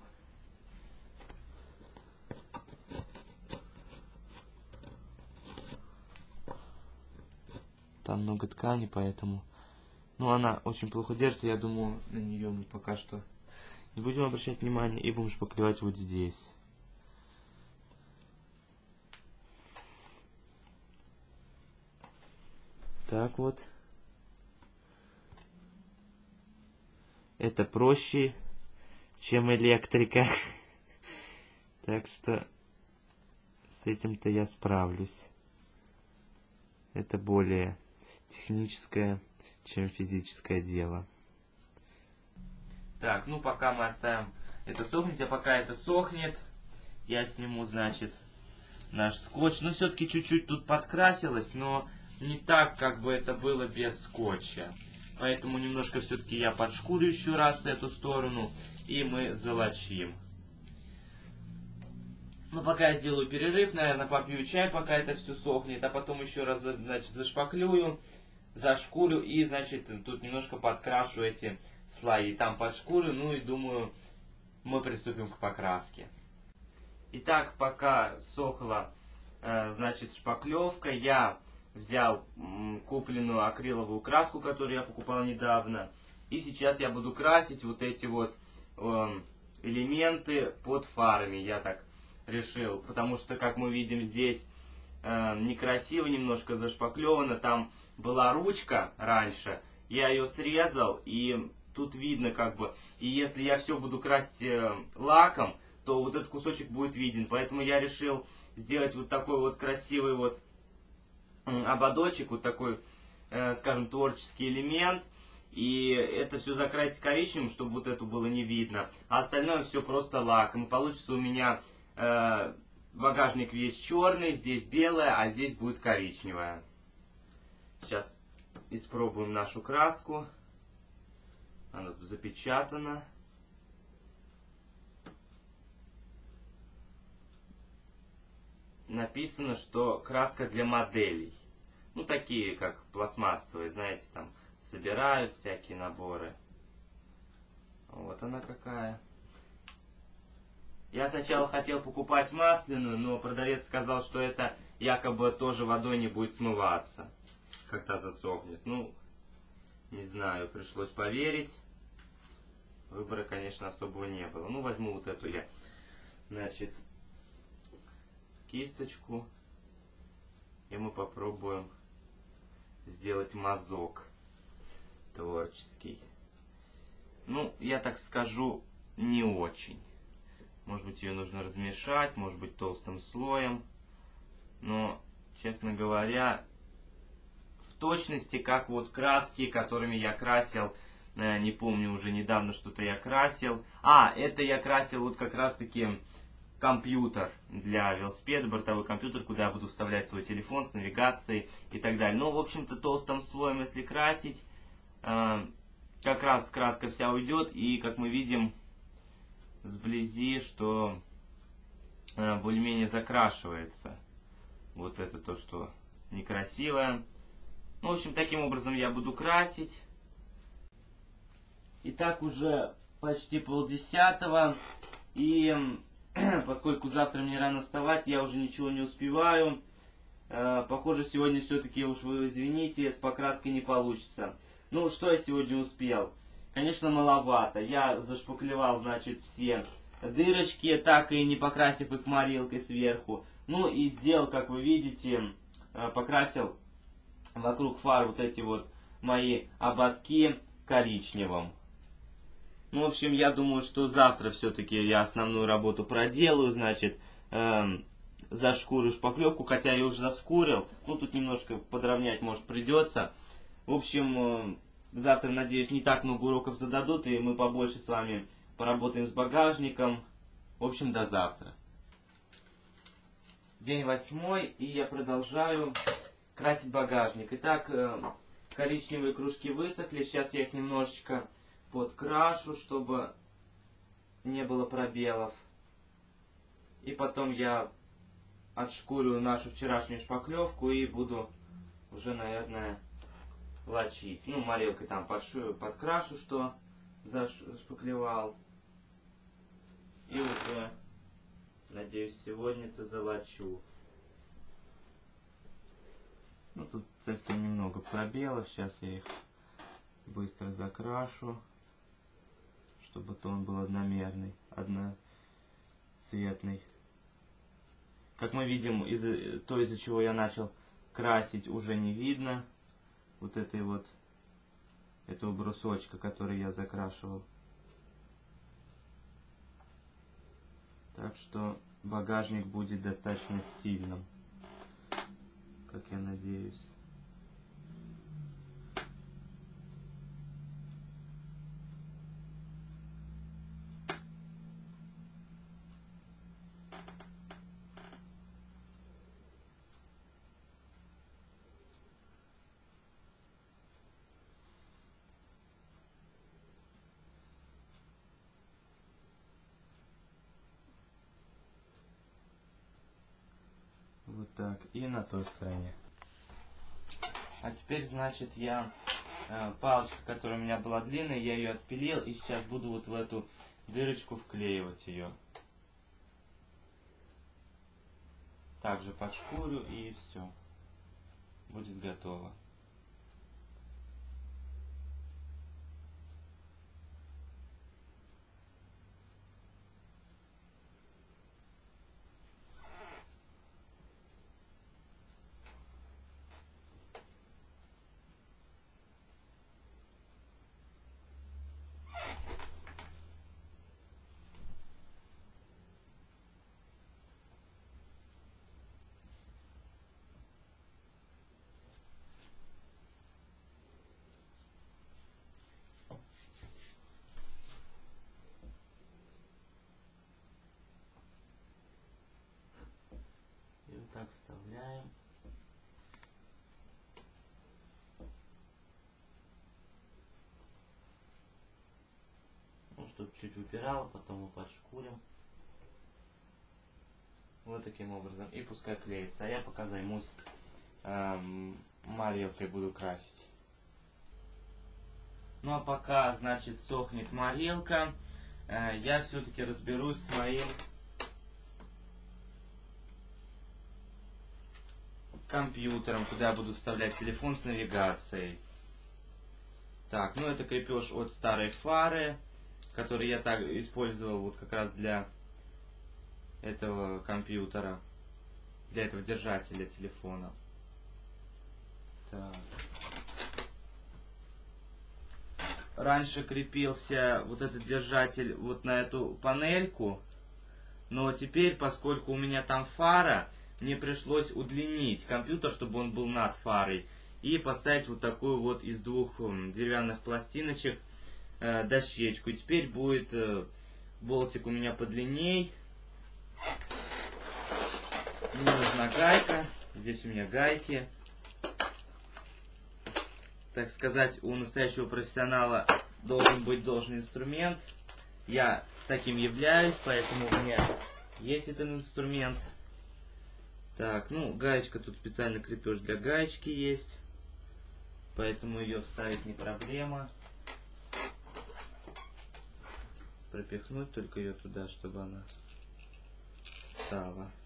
Там много ткани, поэтому... Ну, она очень плохо держится, я думаю, на нее мы пока что не будем обращать внимания и будем шпаклевать вот здесь. Так вот. Это проще, чем электрика. Так что с этим-то я справлюсь. Это более техническое, чем физическое дело. Так, ну пока мы оставим это сохнуть, а пока это сохнет, я сниму, значит, наш скотч. Ну, все-таки чуть-чуть тут подкрасилось, но не так, как бы это было без скотча. Поэтому немножко все-таки я подшкурю еще раз эту сторону, и мы золочим. Ну, пока я сделаю перерыв, наверное, попью чай, пока это все сохнет, а потом еще раз, значит, зашпаклюю, зашкурю и, значит, тут немножко подкрашу эти слои. Там подшкурю, ну и думаю, мы приступим к покраске. Итак, пока сохла, значит, шпаклевка, я взял купленную акриловую краску, которую я покупал недавно. И сейчас я буду красить вот эти вот элементы под фарами. Я так решил, потому что, как мы видим, здесь некрасиво немножко зашпаклевано. Там была ручка раньше, я ее срезал, и тут видно как бы. И если я все буду красить лаком, то вот этот кусочек будет виден. Поэтому я решил сделать вот такой вот красивый вот ободочек, вот такой, скажем, творческий элемент. И это все закрасить коричневым, чтобы вот это было не видно. А остальное все просто лаком. И получится у меня багажник весь черный, здесь белое, а здесь будет коричневое. Сейчас испробуем нашу краску. Она тут запечатана. Написано, что краска для моделей. Ну, такие, как пластмассовые, знаете, там собирают всякие наборы. Вот она какая. Я сначала хотел покупать масляную, но продавец сказал, что это якобы тоже водой не будет смываться, когда засохнет. Ну, не знаю, пришлось поверить. Выбора, конечно, особого не было. Ну, возьму вот эту я, значит, кисточку, и мы попробуем сделать мазок творческий. Ну, я так скажу, не очень. Может быть, ее нужно размешать, может быть, толстым слоем. Но, честно говоря, в точности, как вот краски, которыми я красил, не помню, уже недавно что-то я красил. Это я красил вот как раз-таки компьютер для велосипеда, бортовой компьютер, куда я буду вставлять свой телефон с навигацией и так далее. Но, в общем-то, толстым слоем, если красить, как раз краска вся уйдет, и, как мы видим сблизи, что более-менее закрашивается. Вот это то, что некрасивое. Ну, в общем, таким образом я буду красить. Итак, уже почти 9:30, и поскольку завтра мне рано вставать, я уже ничего не успеваю. Похоже, сегодня все-таки, уж вы извините, с покраской не получится. Ну, что я сегодня успел? Конечно, маловато. Я зашпаклевал, значит, все дырочки, так и не покрасив их морилкой сверху. Ну, и сделал, как вы видите, покрасил вокруг фар вот эти вот мои ободки коричневым. Ну, в общем, я думаю, что завтра все-таки я основную работу проделаю, значит, зашкурю шпаклевку, хотя я уже заскурил. Ну, тут немножко подровнять, может, придется. В общем, завтра, надеюсь, не так много уроков зададут, и мы побольше с вами поработаем с багажником. В общем, до завтра. День 8, и я продолжаю красить багажник. Итак, коричневые кружки высохли. Сейчас я их немножечко подкрашу, чтобы не было пробелов. И потом я отшкурю нашу вчерашнюю шпаклевку и буду уже, наверное, лочить. Ну, морилкой там подкрашу, что зашпаклевал. И уже, надеюсь, сегодня-то залочу. Ну, тут совсем немного пробелов. Сейчас я их быстро закрашу, чтобы тон был одномерный, одноцветный. Как мы видим, из-за чего я начал красить, уже не видно вот этого брусочка, который я закрашивал. Так что багажник будет достаточно стильным, как я надеюсь. Вот так. И на той стороне. А теперь, значит, я палочка, которая у меня была длинная, я ее отпилил, и сейчас буду вот в эту дырочку вклеивать ее. Также подшкурю, и все. Будет готово. Так вставляем. Ну, чтобы чуть выпирало, потом мы подшкурим. Вот таким образом. И пускай клеится. А я пока займусь морилкой, буду красить. Ну а пока, значит, сохнет морилка, я все-таки разберусь с моим компьютером, куда я буду вставлять телефон с навигацией. Так, ну это крепеж от старой фары, который я так использовал вот как раз для этого компьютера, для этого держателя телефона. Так. раньше крепился вот этот держатель вот на эту панельку, но теперь, поскольку у меня там фара, мне пришлось удлинить компьютер, чтобы он был над фарой, и поставить вот такую вот из двух деревянных пластиночек дощечку. И теперь будет болтик у меня подлинней. Мне нужна гайка. Здесь у меня гайки. Так сказать, у настоящего профессионала должен быть должный инструмент. Я таким являюсь, поэтому у меня есть этот инструмент. Так, ну, гаечка, тут специально крепеж для гаечки есть. Поэтому ее вставить не проблема. Пропихнуть только ее туда, чтобы она встала.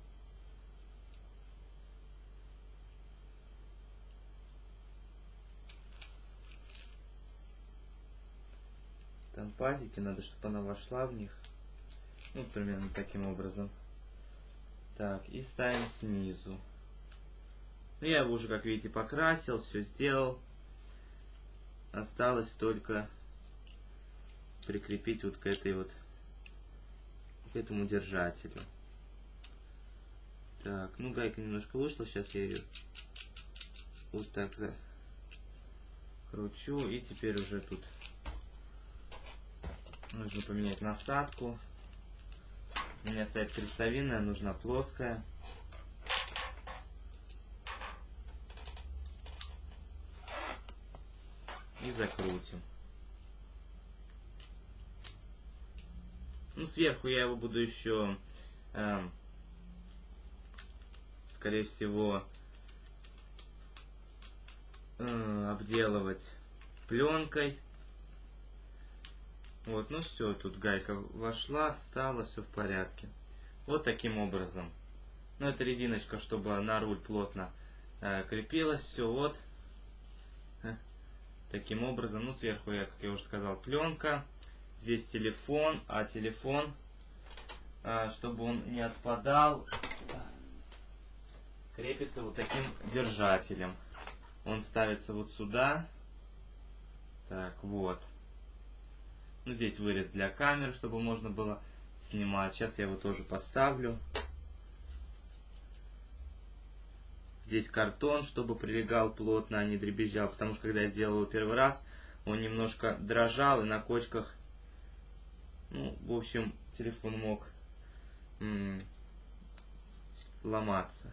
Там пазики, надо, чтобы она вошла в них. Ну, примерно таким образом. Так, и ставим снизу. Ну, я его уже, как видите, покрасил, все сделал. Осталось только прикрепить вот к этой вот, к этому держателю. Так, ну гайка немножко вышла, сейчас я ее вот так закручу, и теперь уже тут нужно поменять насадку. У меня стоит крестовинная, нужна плоская. И закрутим. Ну, сверху я его буду еще, скорее всего, обделывать пленкой. Вот, ну все, тут гайка вошла, встала, все в порядке. Вот таким образом. Ну, это резиночка, чтобы на руль плотно крепилась, все, вот. Таким образом, ну, сверху я, как я уже сказал, пленка. Здесь телефон, а телефон, чтобы он не отпадал, крепится вот таким держателем. Он ставится вот сюда. Так, вот. Ну, здесь вырез для камеры, чтобы можно было снимать. Сейчас я его тоже поставлю. Здесь картон, чтобы прилегал плотно, а не дребезжал. Потому что, когда я сделал его первый раз, он немножко дрожал, и на кочках, ну, в общем, телефон мог ломаться.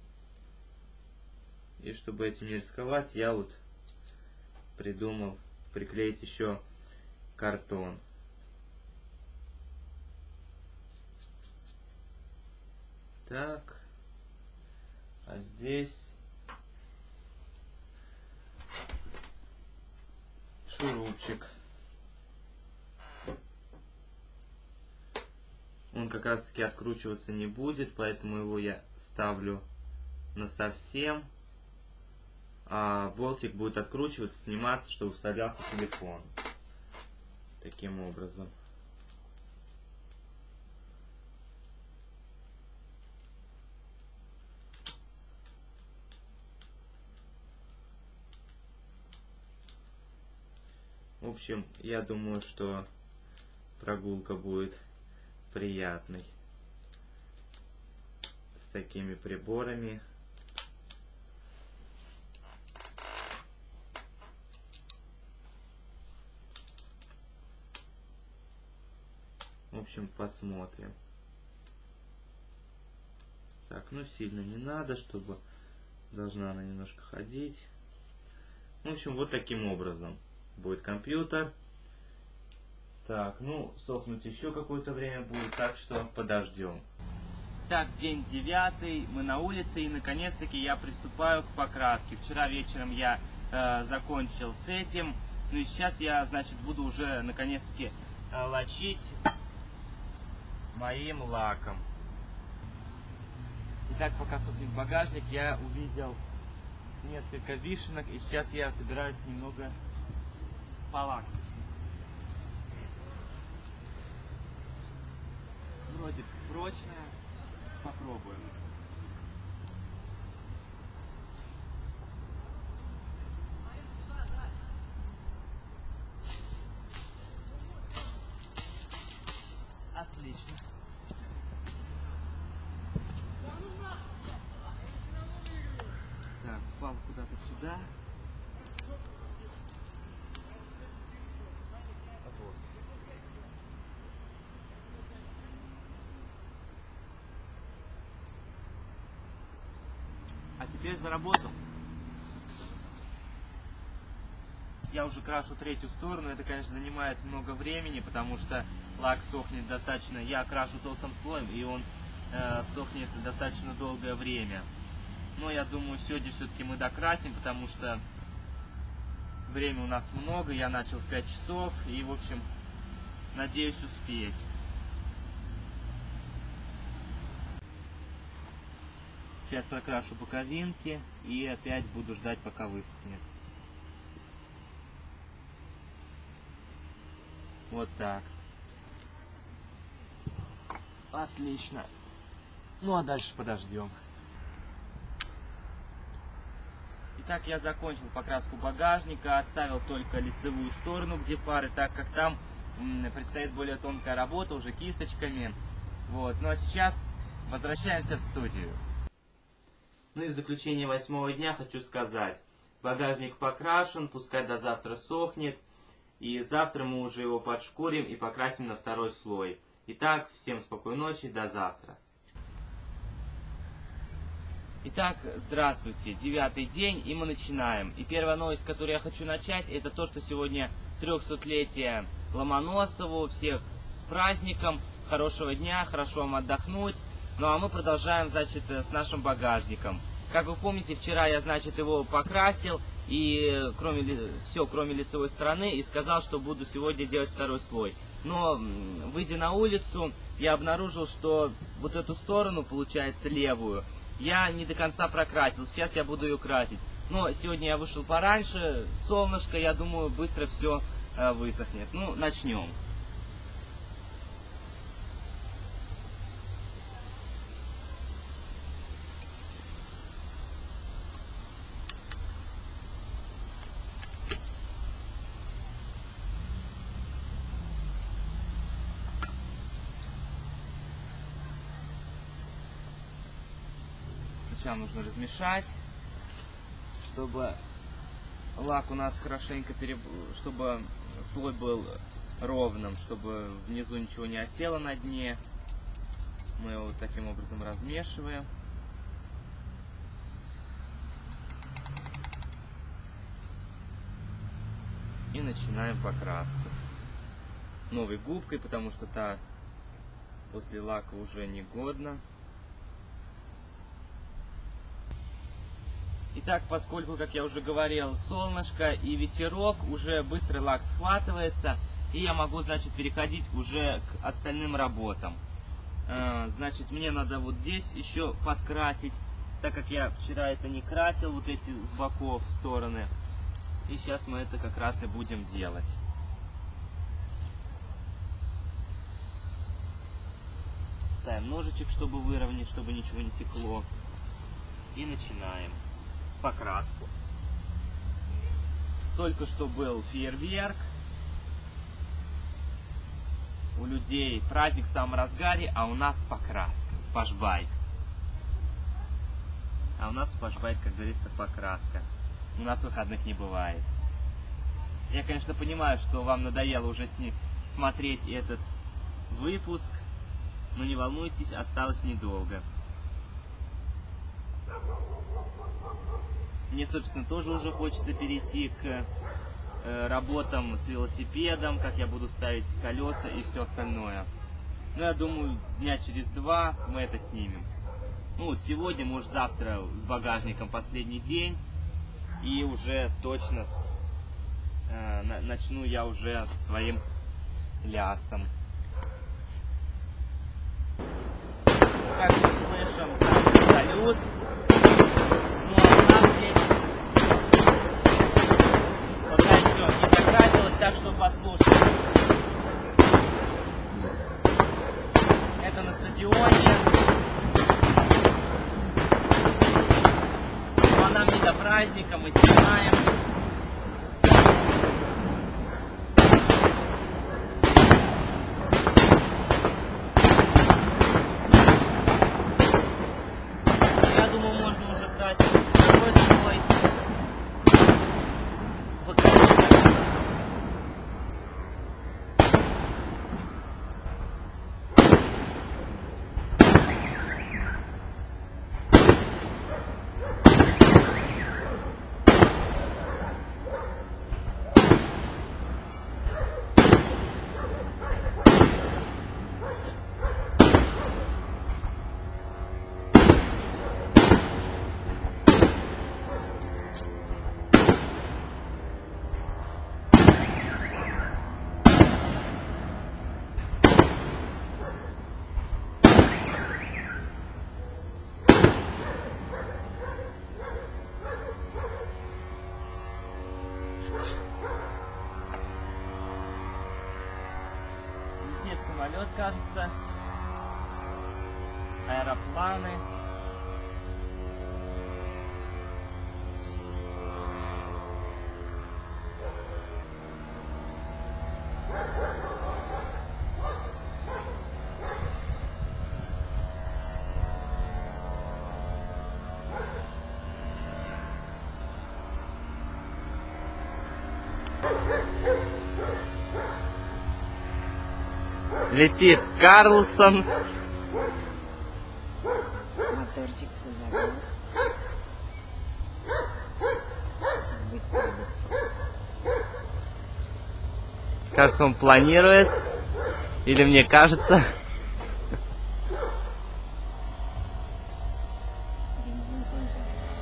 И чтобы этим не рисковать, я вот придумал приклеить еще картон. Так. А здесь шурупчик. Он как раз таки откручиваться не будет, поэтому его я ставлю на совсем. А болтик будет откручиваться, сниматься, чтобы вставлялся телефон. Таким образом. В общем, я думаю, что прогулка будет приятной с такими приборами. В общем, посмотрим. Так, ну сильно не надо, чтобы должна она немножко ходить. В общем, вот таким образом будет компьютер. Так, ну, сохнуть еще какое-то время будет, так что подождем. Так, день 9, мы на улице, и наконец-таки я приступаю к покраске. Вчера вечером я закончил с этим, ну и сейчас я, значит, буду уже наконец-таки лачить моим лаком. Итак, пока сохнет багажник, я увидел несколько вишенок, и сейчас я собираюсь немного полакать. Вроде прочная, попробуем. упал куда-то сюда. Вот. А теперь за работу. Я уже крашу третью сторону. Это, конечно, занимает много времени, потому что лак сохнет достаточно. Я крашу толстым слоем, и он сохнет достаточно долгое время. Но я думаю, сегодня все-таки мы докрасим, потому что времени у нас много. Я начал в 5 часов, и, в общем, надеюсь успеть. Сейчас прокрашу боковинки и опять буду ждать, пока высохнет. Вот так. Отлично. Ну а дальше подождем. Итак, я закончил покраску багажника, оставил только лицевую сторону, где фары, так как там предстоит более тонкая работа, уже кисточками. Вот. Ну а сейчас возвращаемся в студию. Ну и в заключение 8-го дня хочу сказать. Багажник покрашен, пускай до завтра сохнет. И завтра мы уже его подшкурим и покрасим на второй слой. Итак, всем спокойной ночи, до завтра. Итак, здравствуйте, 9-й день, и мы начинаем. И первая новость, с которой я хочу начать, это то, что сегодня 300-летие Ломоносову. Всех с праздником, хорошего дня, хорошо вам отдохнуть. Ну а мы продолжаем, значит, с нашим багажником. Как вы помните, вчера я, значит, его покрасил, и кроме лицевой стороны, и сказал, что буду сегодня делать второй слой. Но, выйдя на улицу, я обнаружил, что вот эту сторону, получается, левую, я не до конца прокрасил. Сейчас я буду ее красить. Но сегодня я вышел пораньше, солнышко, я думаю, быстро все высохнет. Ну, начнем. Сначала нужно размешать, чтобы лак у нас хорошенько чтобы слой был ровным, чтобы внизу ничего не осело на дне. Мы его вот таким образом размешиваем. И начинаем покраску. Новой губкой, потому что та после лака уже негодна. Итак, поскольку, как я уже говорил, солнышко и ветерок, уже быстро лак схватывается, и я могу, значит, переходить уже к остальным работам. Значит, мне надо вот здесь еще подкрасить, так как я вчера это не красил, вот эти с боков стороны. И сейчас мы это как раз и будем делать. Ставим ножичек, чтобы выровнять, чтобы ничего не текло. И начинаем покраску. Только что был фейерверк. У людей праздник в самом разгаре, а у нас покраска, пашбайк. А у нас пашбайк, как говорится, покраска. У нас выходных не бывает. Я, конечно, понимаю, что вам надоело уже смотреть этот выпуск, но не волнуйтесь, осталось недолго. Мне, собственно, тоже уже хочется перейти к работам с велосипедом, как я буду ставить колеса и все остальное. Но я думаю, дня через 2 мы это снимем. Ну вот сегодня, может завтра с багажником последний день. И уже точно начну я уже со своим лясом. Как мы слышим, салют. Ну а у нас здесь пока еще не закрасилось, так что послушаем. Это на стадионе. Ну а нам не до праздника, мы снимаем. красит другой слой. Вот так. Летит самолет, кажется. Аэропланы. Летит Карлсон. Моторчик сюда. Кажется, он планирует. Или мне кажется. Бензин кончился.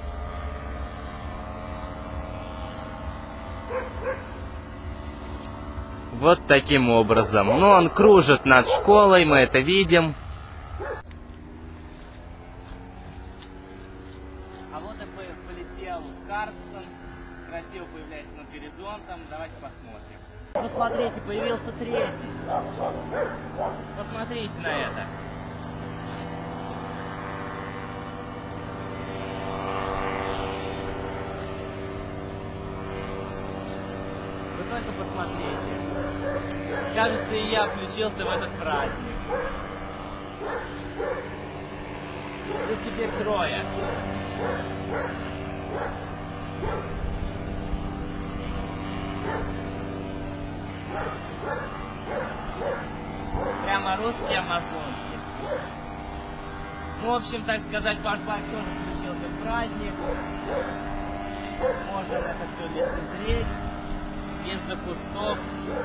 Вот таким образом. Ну, он кружит над школой, мы это видим. А вот и полетел Карлсон. Красиво появляется над горизонтом. Давайте посмотрим. Посмотрите, появился третий. Посмотрите на это. Вы только посмотрите. Кажется, и я включился в этот праздник. Тут теперь трое. Прямо русские амазонки. Ну, в общем, так сказать, Паш Бак тоже включился в праздник. Можно это все лицезреть из-за кустов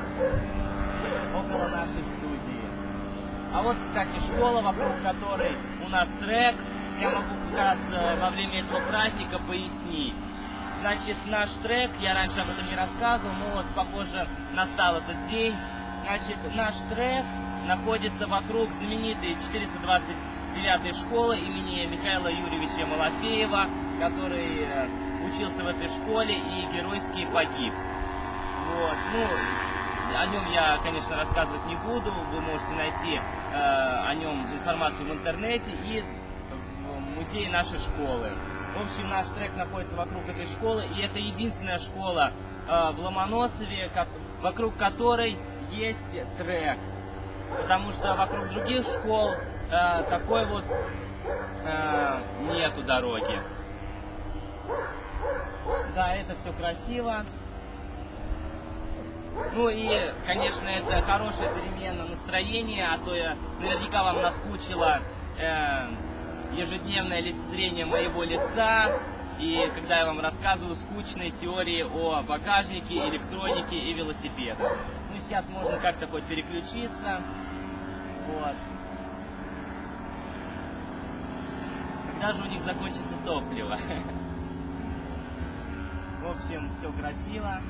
около нашей студии. А вот, кстати, школа, вокруг которой у нас трек. Я могу как раз во время этого праздника пояснить. Значит, наш трек, я раньше об этом не рассказывал, но вот, похоже, настал этот день. Значит, наш трек находится вокруг знаменитой 429-й школы имени Михаила Юрьевича Малафеева, который учился в этой школе и геройски погиб. Вот. Ну, о нем я, конечно, рассказывать не буду. Вы можете найти о нем информацию в интернете и в музее нашей школы. В общем, наш трек находится вокруг этой школы, и это единственная школа в Ломоносове, вокруг которой есть трек. Потому что вокруг других школ такой вот нету дороги. Да, это все красиво. Ну и, конечно, это хорошая перемена настроения, а то наверняка вам наскучило ежедневное лицезрение моего лица, и когда я вам рассказываю скучные теории о багажнике, электронике и велосипедах. Ну, сейчас можно как-то хоть переключиться. Вот. Когда же у них закончится топливо? В общем, все красиво.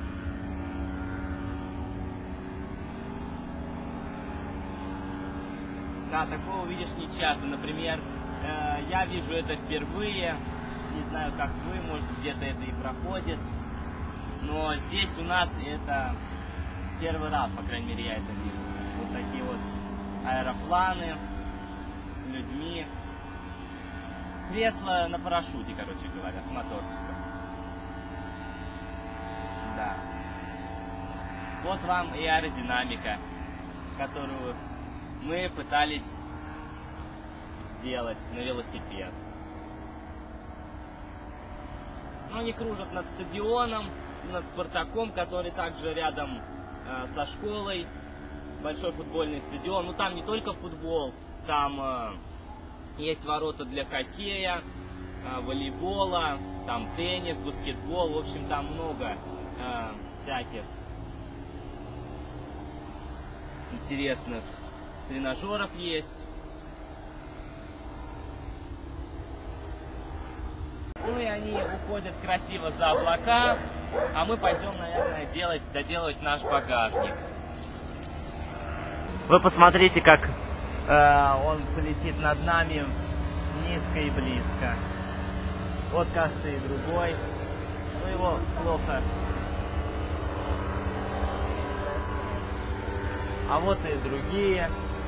Да, такого увидишь не часто. Например, я вижу это впервые. Не знаю, как вы, может, где-то это и проходит. Но здесь у нас это первый раз, по крайней мере, я это вижу. Вот такие вот аэропланы с людьми. Кресло на парашюте, короче говоря, с моторчиком. Да. Вот вам и аэродинамика, которую мы пытались сделать на велосипед. Но они кружат над стадионом, над Спартаком, который также рядом со школой. Большой футбольный стадион. Ну там не только футбол, там есть ворота для хоккея, волейбола, там теннис, баскетбол. В общем, там много всяких интересных тренажеров есть. Ну и они уходят красиво за облака, а мы пойдем, наверное, доделывать наш багажник. Вы посмотрите, как он полетит над нами низко и близко. Вот, кажется, и другой. Ну, его плохо. А вот и другие.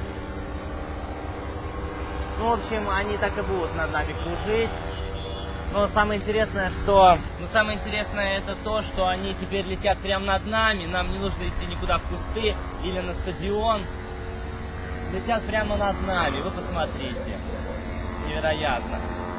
Ну, в общем, они так и будут над нами кружить. Но самое интересное, это то, что они теперь летят прямо над нами. Нам не нужно идти никуда в кусты или на стадион. Летят прямо над нами. Вы посмотрите. Невероятно.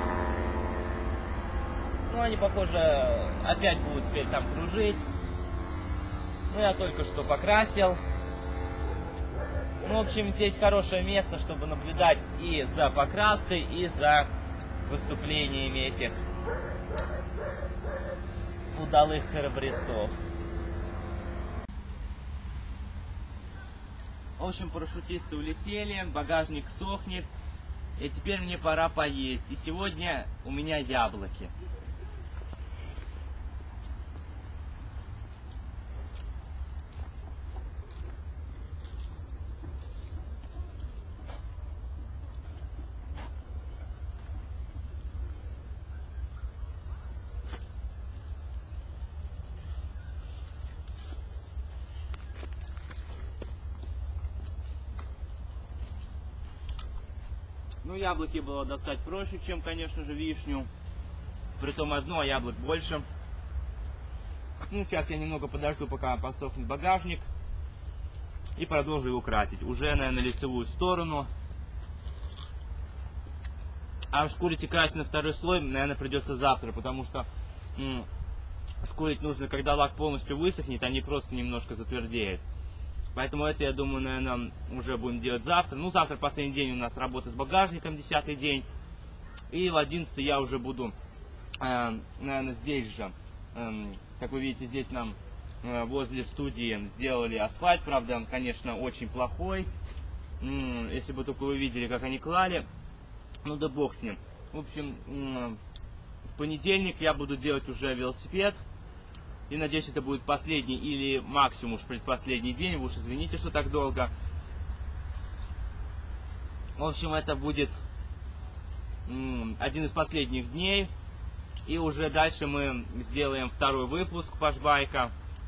Ну, они, похоже, опять будут теперь там кружить. Ну, я только что покрасил. Ну, в общем, здесь хорошее место, чтобы наблюдать и за покраской, и за выступлениями этих удалых храбрецов. В общем, парашютисты улетели, багажник сохнет, и теперь мне пора поесть. И сегодня у меня яблоки. Ну, яблоки было достать проще, чем, конечно же, вишню. Притом одно, а яблок больше. Ну, сейчас я немного подожду, пока посохнет багажник. И продолжу его красить. Уже, наверное, на лицевую сторону. А шкурить и красить на второй слой, наверное, придется завтра. Потому что шкурить нужно, когда лак полностью высохнет, а не просто немножко затвердеет. Поэтому это, я думаю, наверное, уже будем делать завтра. Ну, завтра последний день у нас работы с багажником, 10-й день. И в 11-й я уже буду, наверное, здесь же. Как вы видите, здесь нам возле студии сделали асфальт. Правда, он, конечно, очень плохой. Если бы только вы видели, как они клали. Ну да бог с ним. В общем, в понедельник я буду делать уже велосипед. И надеюсь, это будет последний или максимум уж предпоследний день. Вы уж извините, что так долго. В общем, это будет один из последних дней. И уже дальше мы сделаем второй выпуск пашбайка.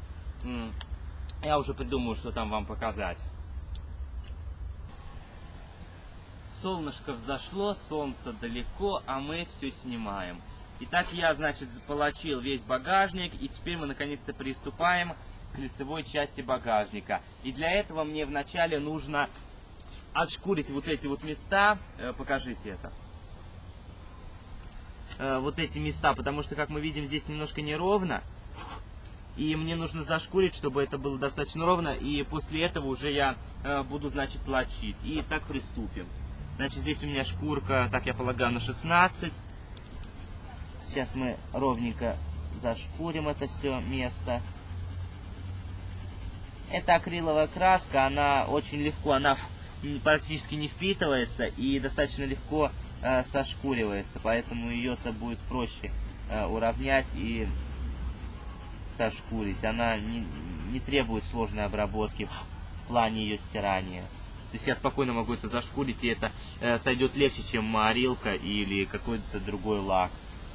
Я уже придумаю, что там вам показать. Солнышко взошло, солнце далеко, а мы все снимаем. Итак, я, значит, полочил весь багажник, и теперь мы наконец-то приступаем к лицевой части багажника. И для этого мне вначале нужно отшкурить вот эти вот места. Покажите это. Вот эти места, потому что, как мы видим, здесь немножко неровно. И мне нужно зашкурить, чтобы это было достаточно ровно. И после этого уже я буду, значит, лочить. И так приступим. Значит, здесь у меня шкурка, так я полагаю, на 16. Сейчас мы ровненько зашкурим это все место. Это акриловая краска, она очень легко, она практически не впитывается и достаточно легко сошкуривается. Поэтому ее-то будет проще уравнять и сошкурить. Она не требует сложной обработки в плане ее стирания. То есть я спокойно могу это зашкурить, и это сойдет легче, чем морилка или какой-то другой лак.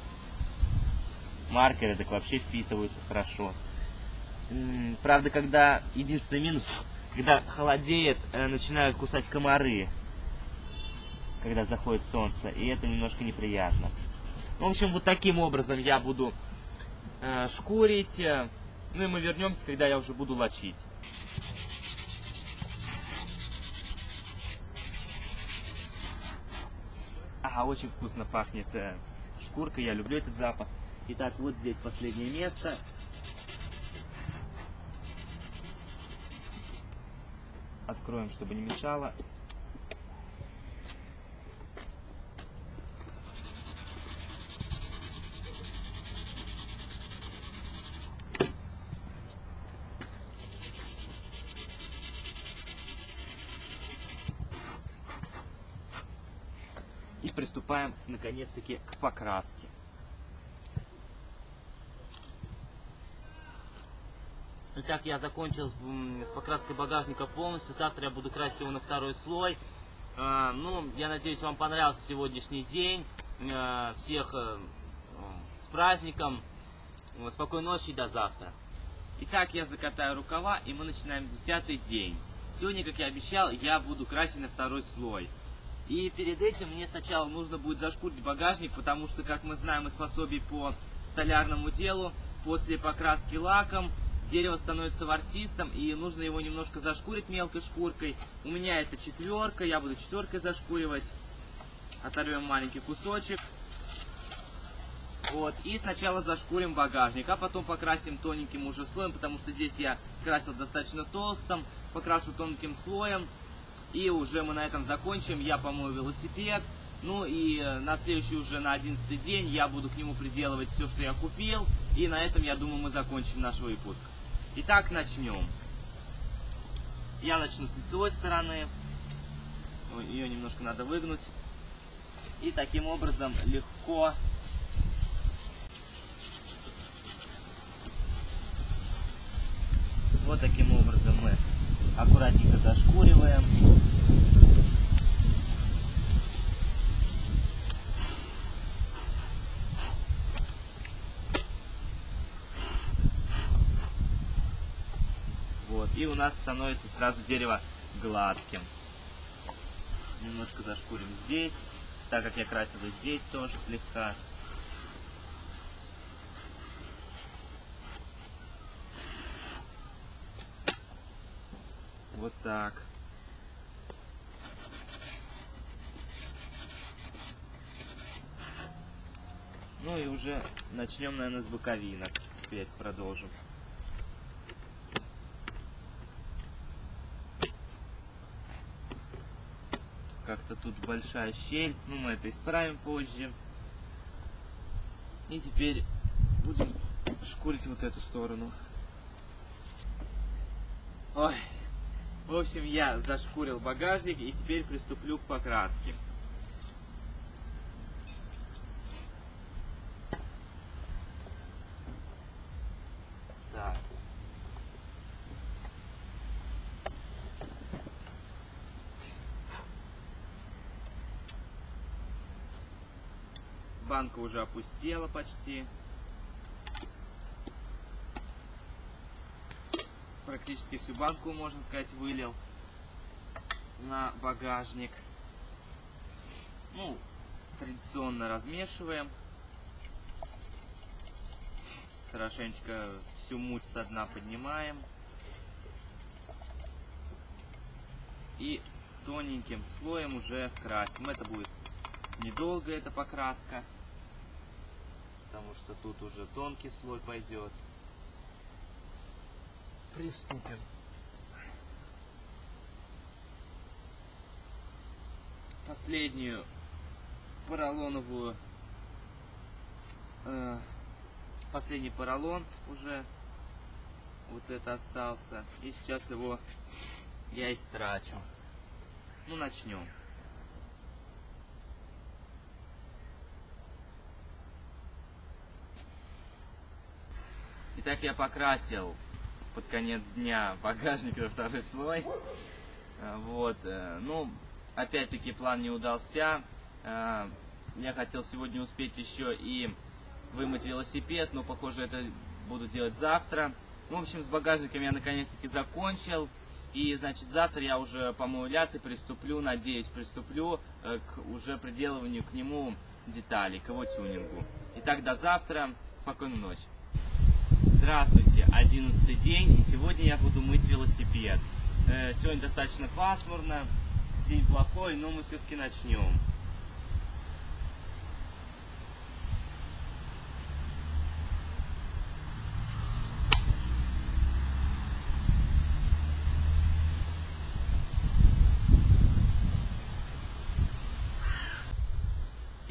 Маркеры так вообще впитываются хорошо. Правда, когда единственный минус, когда холодеет, начинают кусать комары, когда заходит солнце, и это немножко неприятно. В общем, вот таким образом я буду шкурить. Ну и мы вернемся, когда я уже буду лочить. Ага, очень вкусно пахнет шкурка, я люблю этот запах. Итак, вот здесь последнее место. Откроем, чтобы не мешало. И приступаем наконец-таки к покраске. Итак, я закончил с покраской багажника полностью. Завтра я буду красить его на второй слой. Ну, я надеюсь, вам понравился сегодняшний день. Всех с праздником. Спокойной ночи и до завтра. Итак, я закатаю рукава, и мы начинаем 10-й день. Сегодня, как я обещал, я буду красить на второй слой. И перед этим мне сначала нужно будет зашкурить багажник, потому что, как мы знаем из пособий по столярному делу, после покраски лаком дерево становится ворсистым, и нужно его немножко зашкурить мелкой шкуркой. У меня это 4, я буду 4 зашкуривать. Оторвем маленький кусочек. Вот, и сначала зашкурим багажник, а потом покрасим тоненьким уже слоем, потому что здесь я красил достаточно толстым, покрашу тонким слоем. И уже мы на этом закончим. Я помою велосипед. Ну и на следующий уже на 11-й день я буду к нему приделывать все, что я купил. И на этом, я думаю, мы закончим наш выпуск. Итак, начнем. Я начну с лицевой стороны. Ее немножко надо выгнуть. И таким образом легко вот таким образом мы аккуратненько зашкуриваем. Вот, и у нас становится сразу дерево гладким. Немножко зашкурим здесь, так как я красил и здесь тоже слегка. Вот так. Ну и уже начнем, наверное, с боковинок. Теперь продолжим. Как-то тут большая щель, ну мы это исправим позже. И теперь будем шкурить вот эту сторону. Ой. В общем, я зашкурил багажник и теперь приступлю к покраске. Так. Банка уже опустела почти. Практически всю банку, можно сказать, вылил на багажник. Ну, традиционно размешиваем. Хорошенечко всю муть со дна поднимаем. И тоненьким слоем уже красим. Это будет недолго, эта покраска, потому что тут уже тонкий слой пойдет. Приступим. Последнюю поролоновую, последний поролон уже вот это остался, и сейчас его я истрачу. Ну, начнем. Итак, я покрасил под конец дня багажник на второй слой. Вот, ну, опять-таки план не удался. Я хотел сегодня успеть еще и вымыть велосипед, но, похоже, это буду делать завтра. Ну, в общем, с багажником я наконец-таки закончил. И, значит, завтра я уже помою лясы, приступлю, надеюсь, приступлю к уже приделыванию к нему деталей, к его тюнингу. Итак, до завтра. Спокойной ночи. Здравствуйте, 11-й день, и сегодня я буду мыть велосипед. Сегодня достаточно пасмурно, день плохой, но мы все-таки начнем.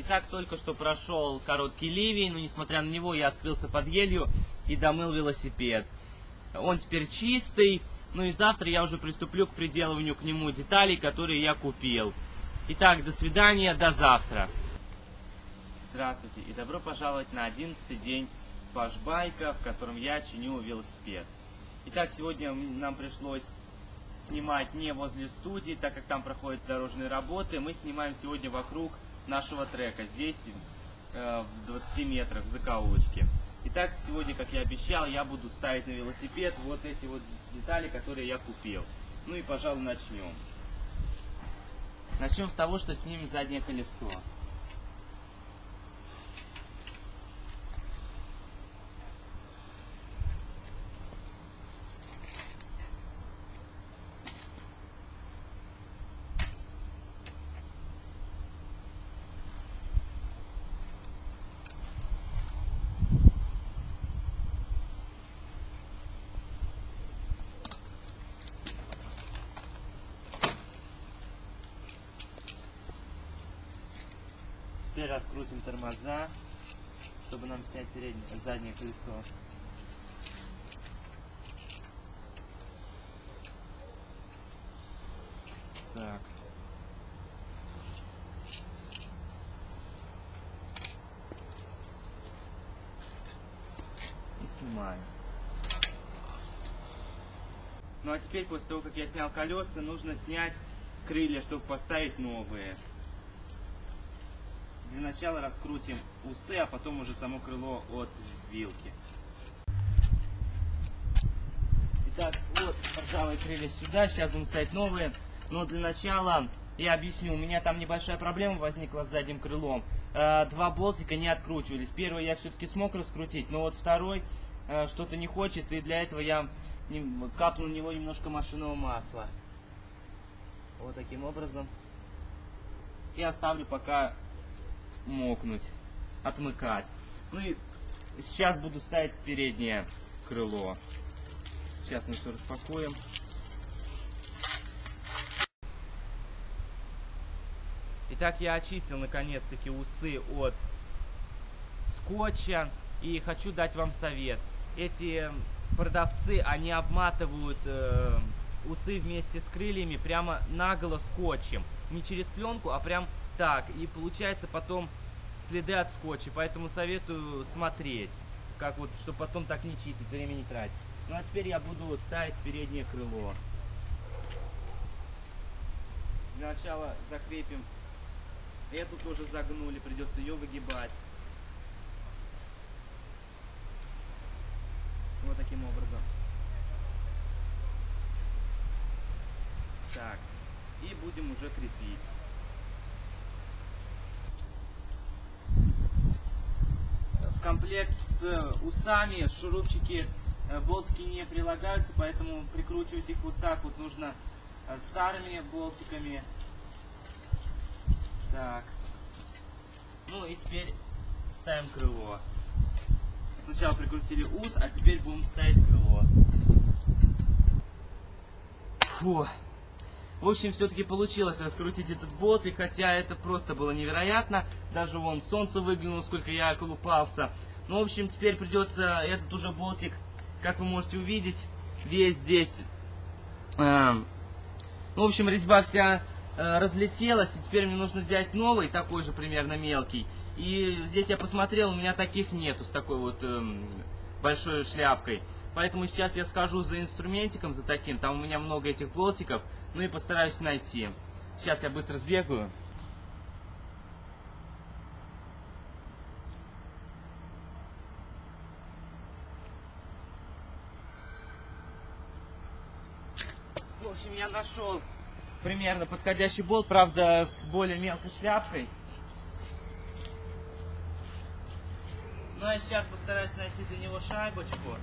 Итак, только что прошел короткий ливень, но несмотря на него я скрылся под елью и домыл велосипед. Он теперь чистый, ну и завтра я уже приступлю к приделыванию к нему деталей, которые я купил. Итак, до свидания, до завтра. Здравствуйте и добро пожаловать на 11-й день пашбайка, в котором я чиню велосипед. Итак, сегодня нам пришлось снимать не возле студии, так как там проходят дорожные работы. Мы снимаем сегодня вокруг нашего трека, здесь в 20 метрах в закоулочке. Итак, сегодня, как я обещал, я буду ставить на велосипед вот эти вот детали, которые я купил. Ну и, пожалуй, начнем. Начнем с того, что снимем заднее колесо. Теперь раскрутим тормоза, чтобы нам снять заднее колесо. Так. И снимаем. Ну а теперь, после того, как я снял колеса, нужно снять крылья, чтобы поставить новые. Для начала раскрутим усы, а потом уже само крыло от вилки. Итак, вот, пожалуй, крылья сюда. Сейчас будем ставить новые. Но для начала я объясню. У меня там небольшая проблема возникла с задним крылом. Два болтика не откручивались. Первый я все-таки смог раскрутить, но вот второй что-то не хочет. И для этого я капнул на него немножко машинного масла. Вот таким образом. И оставлю пока мокнуть, отмыкать. Ну и сейчас буду ставить переднее крыло. Сейчас мы все распакуем. Итак, я очистил наконец-таки усы от скотча и хочу дать вам совет. Эти продавцы, они обматывают усы вместе с крыльями прямо наголо скотчем. Не через пленку, а прям так, и получается потом следы от скотча, поэтому советую смотреть, как вот, чтобы потом так не чистить, время не тратить. Ну а теперь я буду вот ставить переднее крыло. Для начала закрепим. Эту тоже загнули, придется ее выгибать. Вот таким образом. Так, и будем уже крепить. В комплект с усами шурупчики, болтики не прилагаются, поэтому прикручивать их вот так вот нужно старыми болтиками. Так. Ну и теперь ставим крыло. Сначала прикрутили ус, а теперь будем ставить крыло. Фу. В общем, все-таки получилось раскрутить этот болтик, хотя это просто было невероятно. Даже вон солнце выглянуло, сколько я колупался. Ну, в общем, теперь придется этот уже болтик, как вы можете увидеть, весь здесь. Ну, в общем, резьба вся разлетелась, и теперь мне нужно взять новый, такой же примерно мелкий. И здесь я посмотрел, у меня таких нету, с такой вот большой шляпкой. Поэтому сейчас я схожу за инструментиком, за таким, там у меня много этих болтиков. Ну и постараюсь найти. Сейчас я быстро сбегаю. В общем, я нашел примерно подходящий болт, правда, с более мелкой шляпкой. Ну а сейчас постараюсь найти для него шайбочку.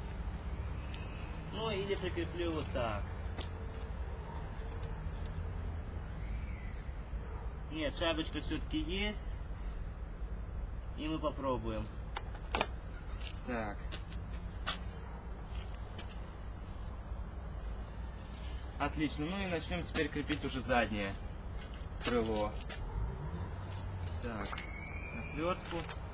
Ну или прикреплю вот так. Нет, шайбочка все-таки есть. И мы попробуем. Так. Отлично. Ну и начнем теперь крепить уже заднее крыло. Так, отвертку.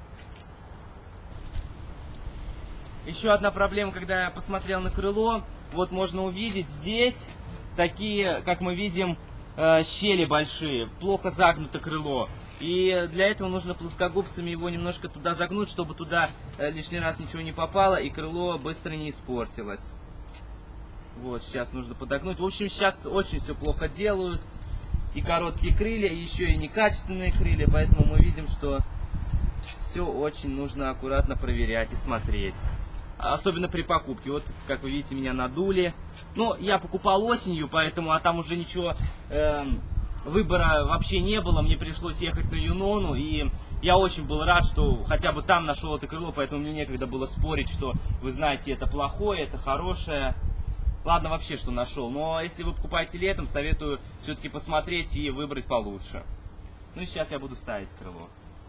Еще одна проблема, когда я посмотрел на крыло, вот можно увидеть здесь такие, как мы видим, щели большие, плохо загнуто крыло. И для этого нужно плоскогубцами его немножко туда загнуть, чтобы туда лишний раз ничего не попало и крыло быстро не испортилось. Вот, сейчас нужно подогнуть. В общем, сейчас очень все плохо делают. И короткие крылья, и еще и некачественные крылья, поэтому мы видим, что все очень нужно аккуратно проверять и смотреть. Особенно при покупке. Вот, как вы видите, меня надули. Ну, я покупал осенью, поэтому, а там уже ничего, выбора вообще не было. Мне пришлось ехать на Юнону, и я очень был рад, что хотя бы там нашел это крыло, поэтому мне некогда было спорить, что, вы знаете, это плохое, это хорошее. Ладно вообще, что нашел. Но если вы покупаете летом, советую все-таки посмотреть и выбрать получше. Ну и сейчас я буду ставить крыло.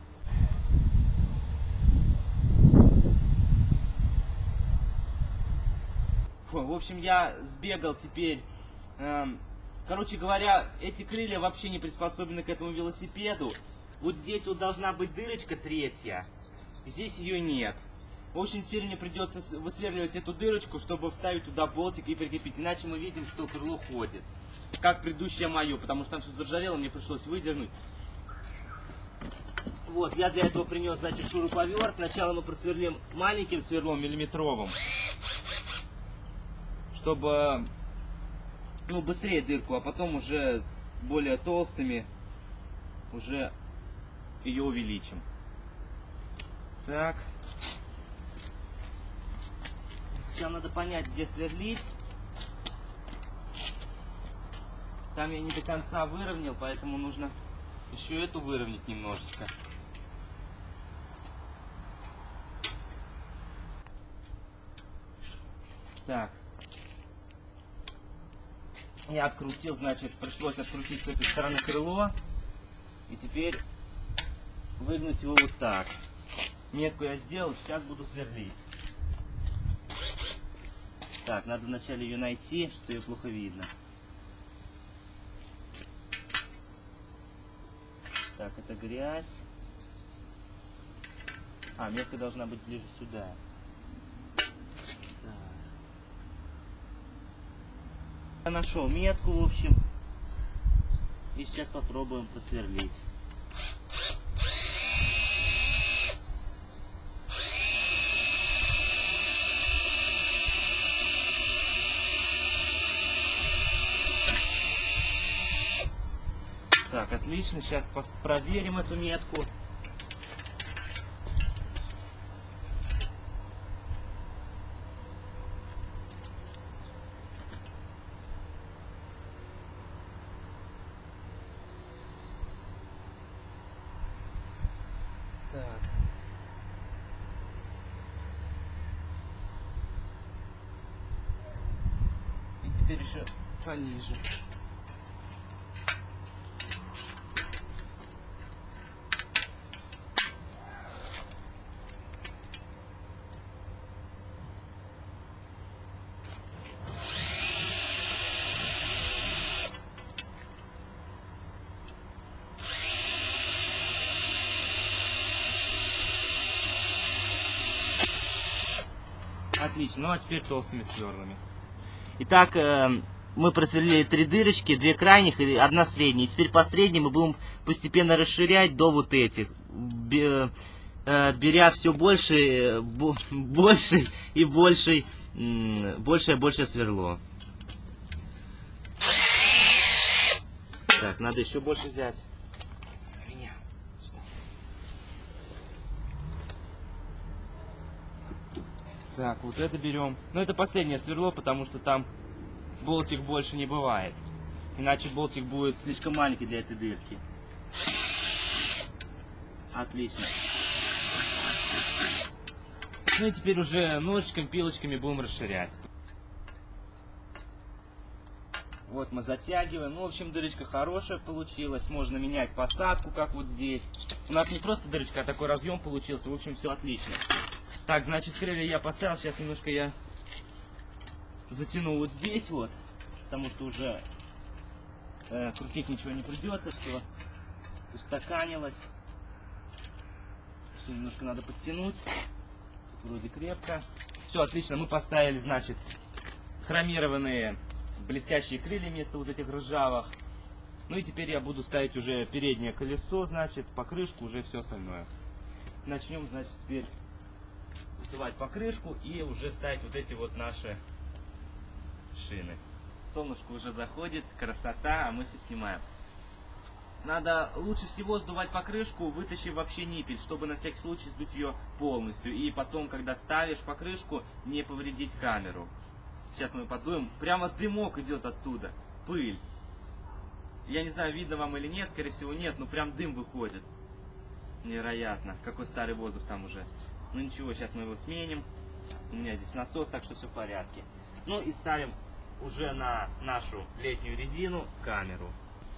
В общем, я сбегал теперь. Короче говоря, эти крылья вообще не приспособлены к этому велосипеду. Вот здесь вот должна быть дырочка третья. Здесь ее нет. В общем, теперь мне придется высверливать эту дырочку, чтобы вставить туда болтик и прикрепить. Иначе мы видим, что крыло ходит. Как предыдущее мое, потому что там все заржавело, мне пришлось выдернуть. Вот, я для этого принес, значит, шуруповерт. Сначала мы просверлим маленьким сверлом, миллиметровым. Чтобы, ну, быстрее дырку, а потом уже более толстыми уже ее увеличим. Так. Сейчас надо понять, где сверлить. Там я не до конца выровнял, поэтому нужно еще эту выровнять немножечко. Так. Я открутил, значит, пришлось открутить с этой стороны крыло. И теперь выгнуть его вот так. Метку я сделал, сейчас буду сверлить. Так, надо вначале ее найти, что ее плохо видно. Так, это грязь. А, метка должна быть ближе сюда. Я нашел метку, в общем, и сейчас попробуем просверлить. Так, отлично, сейчас проверим эту метку. Так. И теперь еще пониже. Отлично, ну а теперь толстыми сверлами. Итак, мы просверлили 3 дырочки, 2 крайних и 1 средняя. И теперь по средней мы будем постепенно расширять до вот этих, беря все больше и большее сверло. Так, надо еще больше взять. Так, вот это берем. Ну, это последнее сверло, потому что там болтик больше не бывает. Иначе болтик будет слишком маленький для этой дырки. Отлично. Ну и теперь уже ножичками, пилочками будем расширять. Вот мы затягиваем. Ну, в общем, дырочка хорошая получилась. Можно менять посадку, как вот здесь. У нас не просто дырочка, а такой разъем получился. В общем, все отлично. Так, значит, крылья я поставил. Сейчас немножко я затяну вот здесь вот. Потому что уже крутить ничего не придется. Все устаканилось. Немножко надо подтянуть. Тут вроде крепко. Все, отлично. Мы поставили, значит, хромированные блестящие крылья вместо вот этих ржавых. Ну и теперь я буду ставить уже переднее колесо, значит, покрышку, уже все остальное. Начнем, значит, теперь вставать покрышку и уже ставить вот эти вот наши шины. Солнышко уже заходит, красота, а мы все снимаем. Надо лучше всего сдувать покрышку, вытащив вообще ниппель, чтобы на всякий случай сдуть ее полностью. И потом, когда ставишь покрышку, не повредить камеру. Сейчас мы подуем. Прямо дымок идет оттуда. Пыль. Я не знаю, видно вам или нет, скорее всего нет, но прям дым выходит. Невероятно. Какой старый воздух там уже. Ну ничего, сейчас мы его сменим. У меня здесь насос, так что все в порядке. Ну и ставим уже на нашу летнюю резину камеру.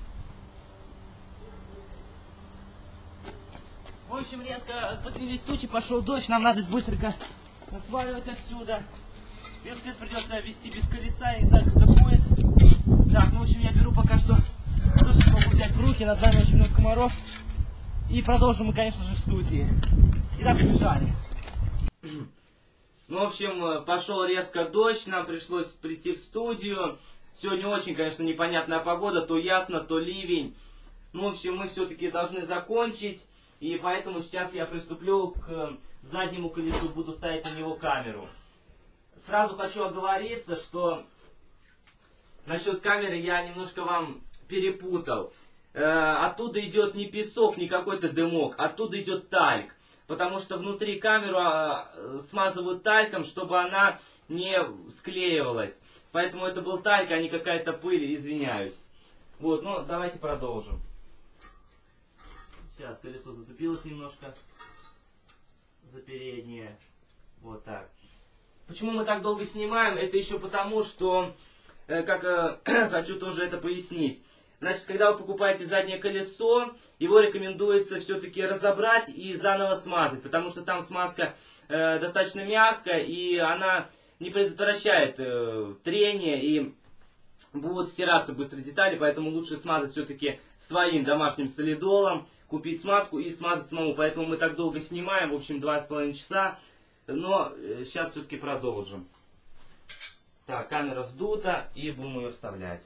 В общем, резко поднялись тучи, пошел дождь, нам надо быстренько сваливать отсюда. Велосипед придется вести без колеса, я не знаю, как это будет. Так, ну в общем, я беру пока что то, что могу взять в руки, над нами очень много комаров. И продолжим мы, конечно же, в студии. Итак, побежали. Ну, в общем, пошел резко дождь, нам пришлось прийти в студию. Сегодня очень, конечно, непонятная погода, то ясно, то ливень. Ну, в общем, мы все-таки должны закончить. И поэтому сейчас я приступлю к заднему колесу, буду ставить на него камеру. Сразу хочу оговориться, что насчет камеры я немножко вам перепутал. Оттуда идет не песок, не какой-то дымок, оттуда идет тальк. Потому что внутри камеру смазывают тальком, чтобы она не склеивалась. Поэтому это был тальк, а не какая-то пыль, извиняюсь. Вот, ну давайте продолжим. Сейчас колесо зацепилось немножко за переднее. Вот так. Почему мы так долго снимаем? Это еще потому, что, хочу тоже это пояснить. Значит, когда вы покупаете заднее колесо, его рекомендуется все-таки разобрать и заново смазать. Потому что там смазка достаточно мягкая, и она не предотвращает трение, и будут стираться быстро детали. Поэтому лучше смазать все-таки своим домашним солидолом. Купить смазку и смазать самому. Поэтому мы так долго снимаем, в общем, 2,5 часа. Но сейчас все-таки продолжим. Так, камера сдута, и будем ее вставлять.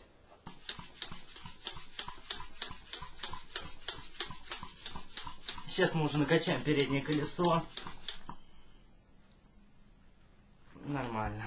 Сейчас мы уже накачаем переднее колесо. Нормально.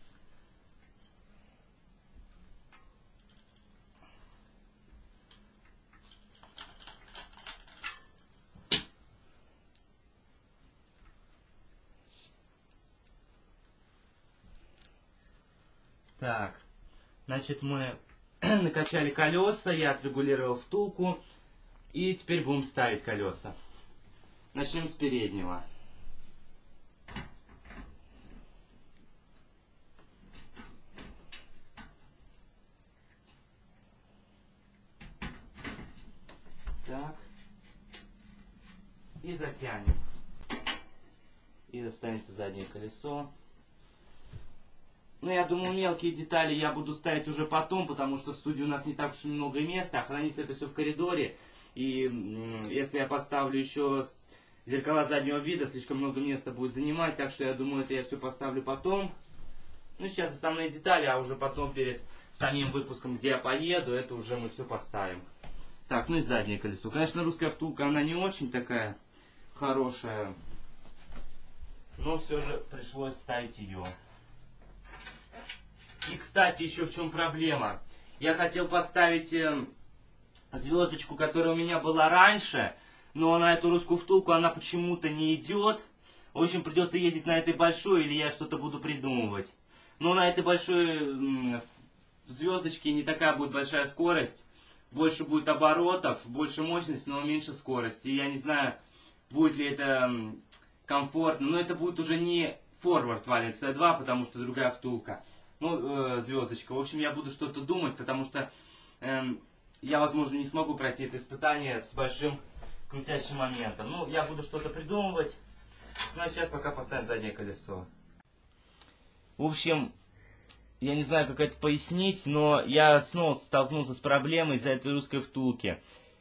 Так, значит, мы накачали колеса, я отрегулировал втулку, и теперь будем ставить колеса. Начнем с переднего. Так, и затянем. И достанется заднее колесо. Ну, я думаю, мелкие детали я буду ставить уже потом, потому что в студии у нас не так уж и много места, а хранится это все в коридоре. И если я поставлю еще зеркала заднего вида, слишком много места будет занимать, так что я думаю, это я все поставлю потом. Ну, сейчас основные детали, а уже потом перед самим выпуском, где я поеду, это уже мы все поставим. Так, ну и заднее колесо. Конечно, русская втулка, она не очень такая хорошая, но все же пришлось ставить ее. И, кстати, еще в чем проблема. Я хотел поставить звездочку, которая у меня была раньше, но на эту русскую втулку она почему-то не идет. В общем, придется ездить на этой большой, или я что-то буду придумывать. Но на этой большой звездочке не такая будет большая скорость. Больше будет оборотов, больше мощности, но меньше скорости. И я не знаю, будет ли это комфортно. Но это будет уже не Forward Valiant C2, потому что другая втулка. Ну, звездочка. В общем, я буду что-то думать, потому что я, возможно, не смогу пройти это испытание с большим крутящим моментом. Ну, я буду что-то придумывать. Ну, а сейчас пока поставим заднее колесо. В общем, я не знаю, как это пояснить, но я снова столкнулся с проблемой из-за этой русской втулки.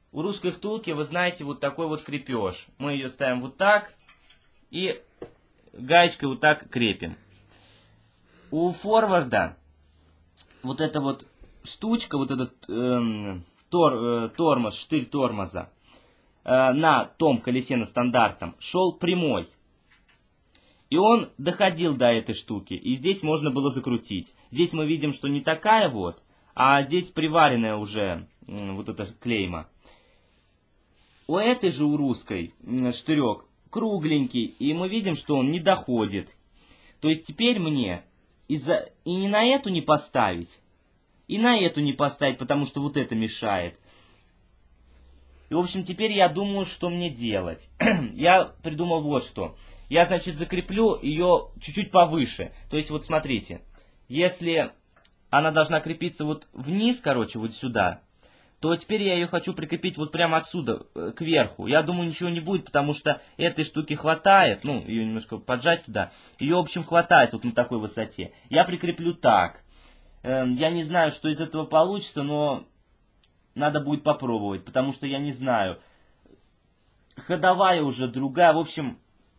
у русской втулки, вы знаете, вот такой вот крепеж. Мы ее ставим вот так и гаечкой вот так крепим. У форварда вот эта вот штучка, вот этот тормоз, штырь тормоза на том колесе, на стандартном, шел прямой. И он доходил до этой штуки, и здесь можно было закрутить. Здесь мы видим, что не такая вот, а здесь приваренная уже вот эта клейма. У этой же, у русской, штырек кругленький, и мы видим, что он не доходит. То есть теперь мне и не на эту не поставить, и на эту не поставить, потому что вот это мешает. И, в общем, теперь я думаю, что мне делать. Я придумал вот что. Я, значит, закреплю ее чуть-чуть повыше. То есть, вот смотрите, если она должна крепиться вот вниз, короче, вот сюда, то теперь я ее хочу прикрепить вот прямо отсюда, кверху. Я думаю, ничего не будет, потому что этой штуки хватает. Ну, ее немножко поджать туда. Ее, в общем, хватает вот на такой высоте. Я прикреплю так. Я не знаю, что из этого получится, но надо будет попробовать, потому что я не знаю. Ходовая уже другая. В общем,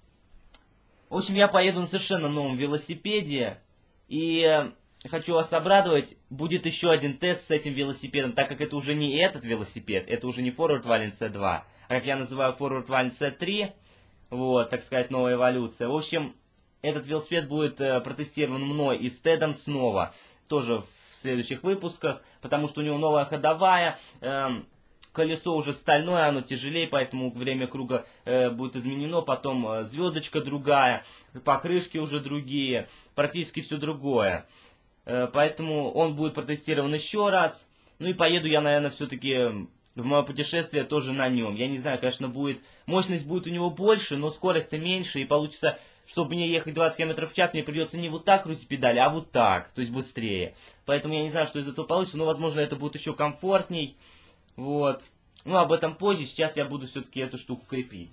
я поеду на совершенно новом велосипеде. И хочу вас обрадовать, будет еще один тест с этим велосипедом, так как это уже не этот велосипед, это уже не Forward Valiant C2, а как я называю Forward Valiant C3, вот, так сказать, новая эволюция. В общем, этот велосипед будет протестирован мной и с Тедом снова, тоже в следующих выпусках, потому что у него новая ходовая, колесо уже стальное, оно тяжелее, поэтому время круга будет изменено, потом звездочка другая, покрышки уже другие, практически все другое. Поэтому он будет протестирован еще раз. Ну и поеду я, наверное, все-таки в мое путешествие тоже на нем. Я не знаю, конечно, мощность будет у него больше, но скорость-то меньше. И получится, чтобы мне ехать 20 км в час, мне придется не вот так крутить педали, а вот так, то есть быстрее. Поэтому я не знаю, что из этого получится, но, возможно, это будет еще комфортней. Вот. Ну, об этом позже. Сейчас я буду все-таки эту штуку крепить.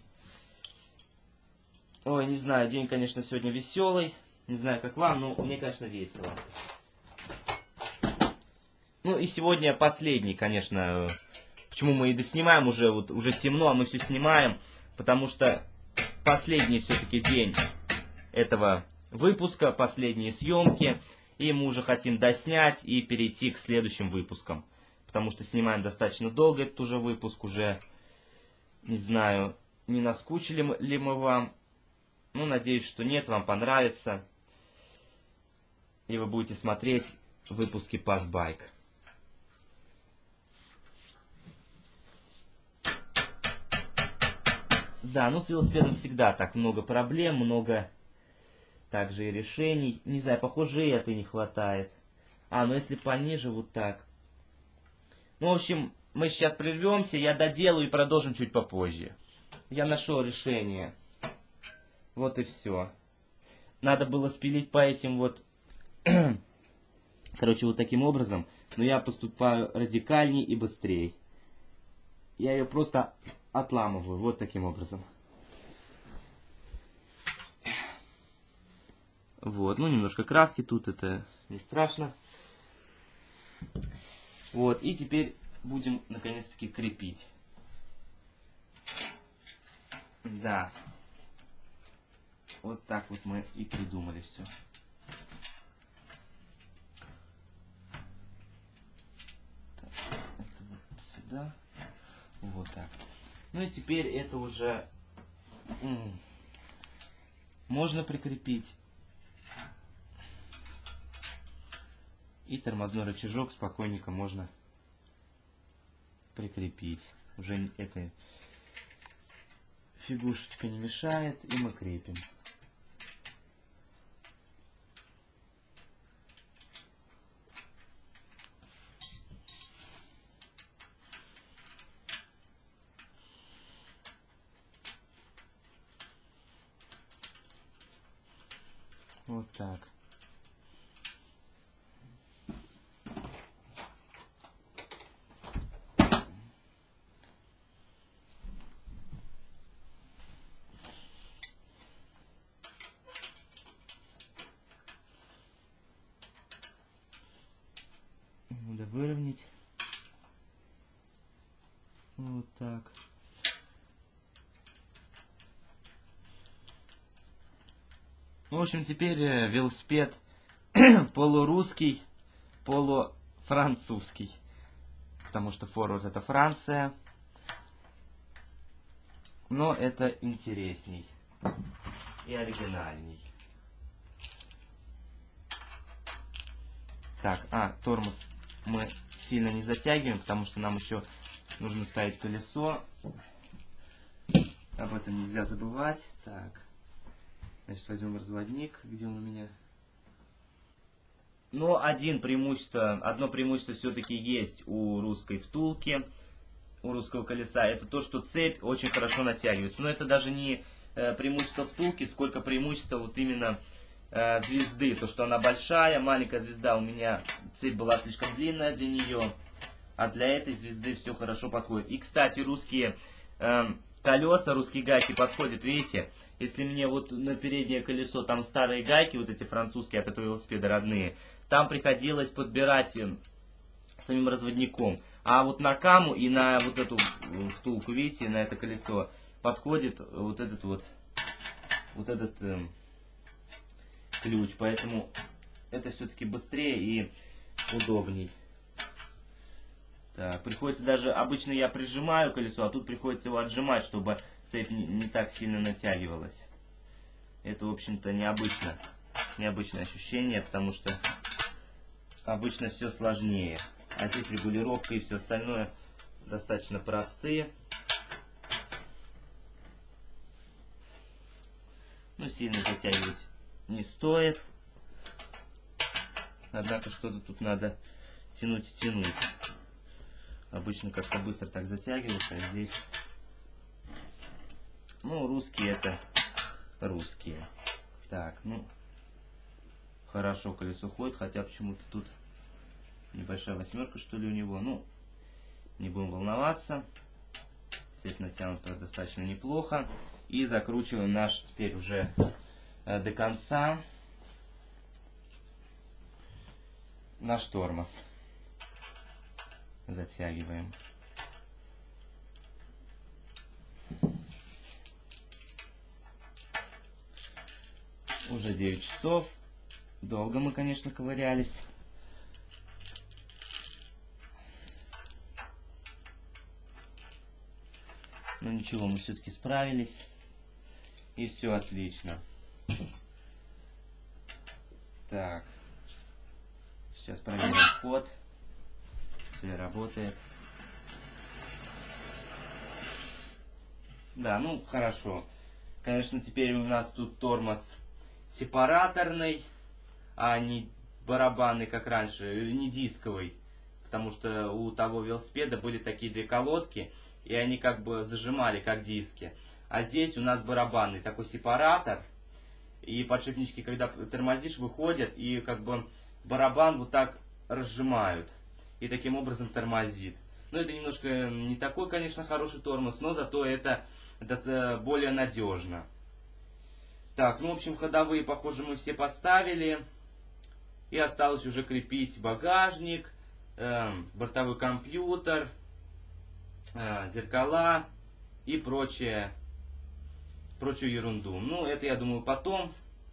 Ой, не знаю, день, конечно, сегодня веселый. Не знаю, как вам, но мне, конечно, весело. Ну и сегодня последний, конечно, почему мы и доснимаем уже, вот уже темно, а мы все снимаем, потому что последний все-таки день этого выпуска, последние съемки, и мы уже хотим доснять и перейти к следующим выпускам, потому что снимаем достаточно долго этот уже выпуск, уже, не знаю, не наскучили ли мы вам, ну, надеюсь, что нет, вам понравится, и вы будете смотреть выпуски Push Bike. Да, ну с велосипедом всегда так много проблем, много также и решений. Не знаю, похоже, и это не хватает. Ну если пониже, вот так. Ну, в общем, мы сейчас прервемся, я доделаю и продолжим чуть попозже. Я нашел решение. Вот и все. Надо было спилить по этим вот... Короче, вот таким образом. Но я поступаю радикальней и быстрее. Я ее просто отламываю. Вот таким образом. Вот. Ну, немножко краски тут. Это не страшно. Вот. И теперь будем, наконец-таки, крепить. Да. Вот так вот мы и придумали все. Это вот сюда. Вот так. Ну и теперь это уже можно прикрепить. И тормозной рычажок спокойненько можно прикрепить. Уже эта фигушечка не мешает, и мы крепим. Вот так. Надо выровнять. Вот Так. В общем, теперь велосипед полурусский, полуфранцузский. Потому что форвард это Франция. Но это интересней и оригинальней. Так, тормоз мы сильно не затягиваем, потому что нам еще нужно ставить колесо. Об этом нельзя забывать. Так, значит, возьмем разводник, где он у меня. Но одно преимущество все-таки есть у русской втулки, у русского колеса. Это то, что цепь очень хорошо натягивается. Но это даже не преимущество втулки, сколько преимущество вот именно звезды. То, что она большая, маленькая звезда, у меня цепь была слишком длинная для нее. А для этой звезды все хорошо подходит. И, кстати, русские колеса, русские гайки подходят, видите? Если мне вот на переднее колесо, там старые гайки, вот эти французские от этого велосипеда родные, там приходилось подбирать самим разводником. А вот на каму и на вот эту втулку, видите, на это колесо подходит вот этот ключ. Поэтому это все-таки быстрее и удобней. Так, приходится даже, обычно я прижимаю колесо, а тут приходится его отжимать, чтобы цепь не так сильно натягивалась. Это, в общем-то, необычное ощущение, потому что обычно все сложнее. А здесь регулировка и все остальное достаточно простые. Ну, сильно затягивать не стоит. Однако что-то тут надо тянуть и тянуть. Обычно как-то быстро так затягивается, а здесь... Ну, русские это русские. Так, ну... Хорошо колесо ходит, хотя почему-то тут небольшая восьмерка, что ли, у него. Ну, не будем волноваться. Цепь натянута достаточно неплохо. И закручиваем наш теперь уже до конца наш тормоз. Затягиваем. Уже 9 часов. Долго мы, конечно, ковырялись. Но ничего, мы все-таки справились. И все отлично. Так. Сейчас проверим ход. Все работает. Да, ну хорошо. Конечно, теперь у нас тут тормоз сепараторный, а не барабанный, как раньше, не дисковый. Потому что у того велосипеда были такие две колодки, и они как бы зажимали, как диски. А здесь у нас барабанный такой сепаратор. И подшипнички, когда тормозишь, выходят, и как бы барабан вот так разжимают. И таким образом тормозит. Ну, это немножко не такой, конечно, хороший тормоз, но зато это более надежно. Так, ну, в общем, ходовые, похоже, мы все поставили. И осталось уже крепить багажник, бортовой компьютер, зеркала и прочую ерунду. Ну, это, я думаю, потом.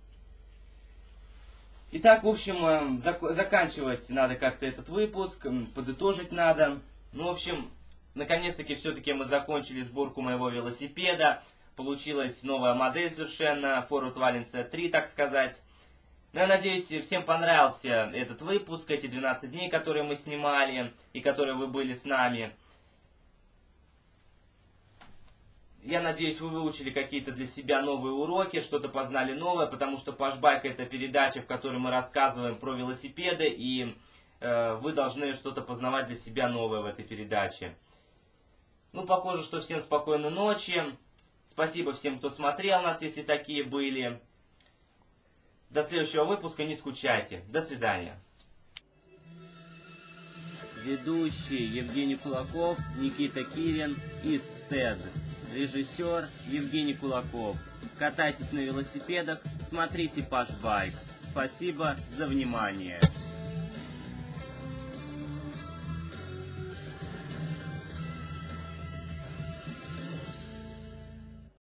Итак, в общем, заканчивать надо как-то этот выпуск, подытожить надо. Ну, в общем, наконец-таки все-таки мы закончили сборку моего велосипеда. Получилась новая модель совершенно, Forward Valencia 3, так сказать. Ну, я надеюсь, всем понравился этот выпуск, эти 12 дней, которые мы снимали и которые вы были с нами. Я надеюсь, вы выучили какие-то для себя новые уроки, что-то познали новое, потому что Пашбайк — это передача, в которой мы рассказываем про велосипеды, и вы должны что-то познавать для себя новое в этой передаче. Ну, похоже, что всем спокойной ночи. Спасибо всем, кто смотрел нас, если такие были. До следующего выпуска, не скучайте. До свидания. Ведущий Евгений Кулаков, Никита Кирин и Стэд. Режиссер Евгений Кулаков. Катайтесь на велосипедах, смотрите Пашбайк. Спасибо за внимание.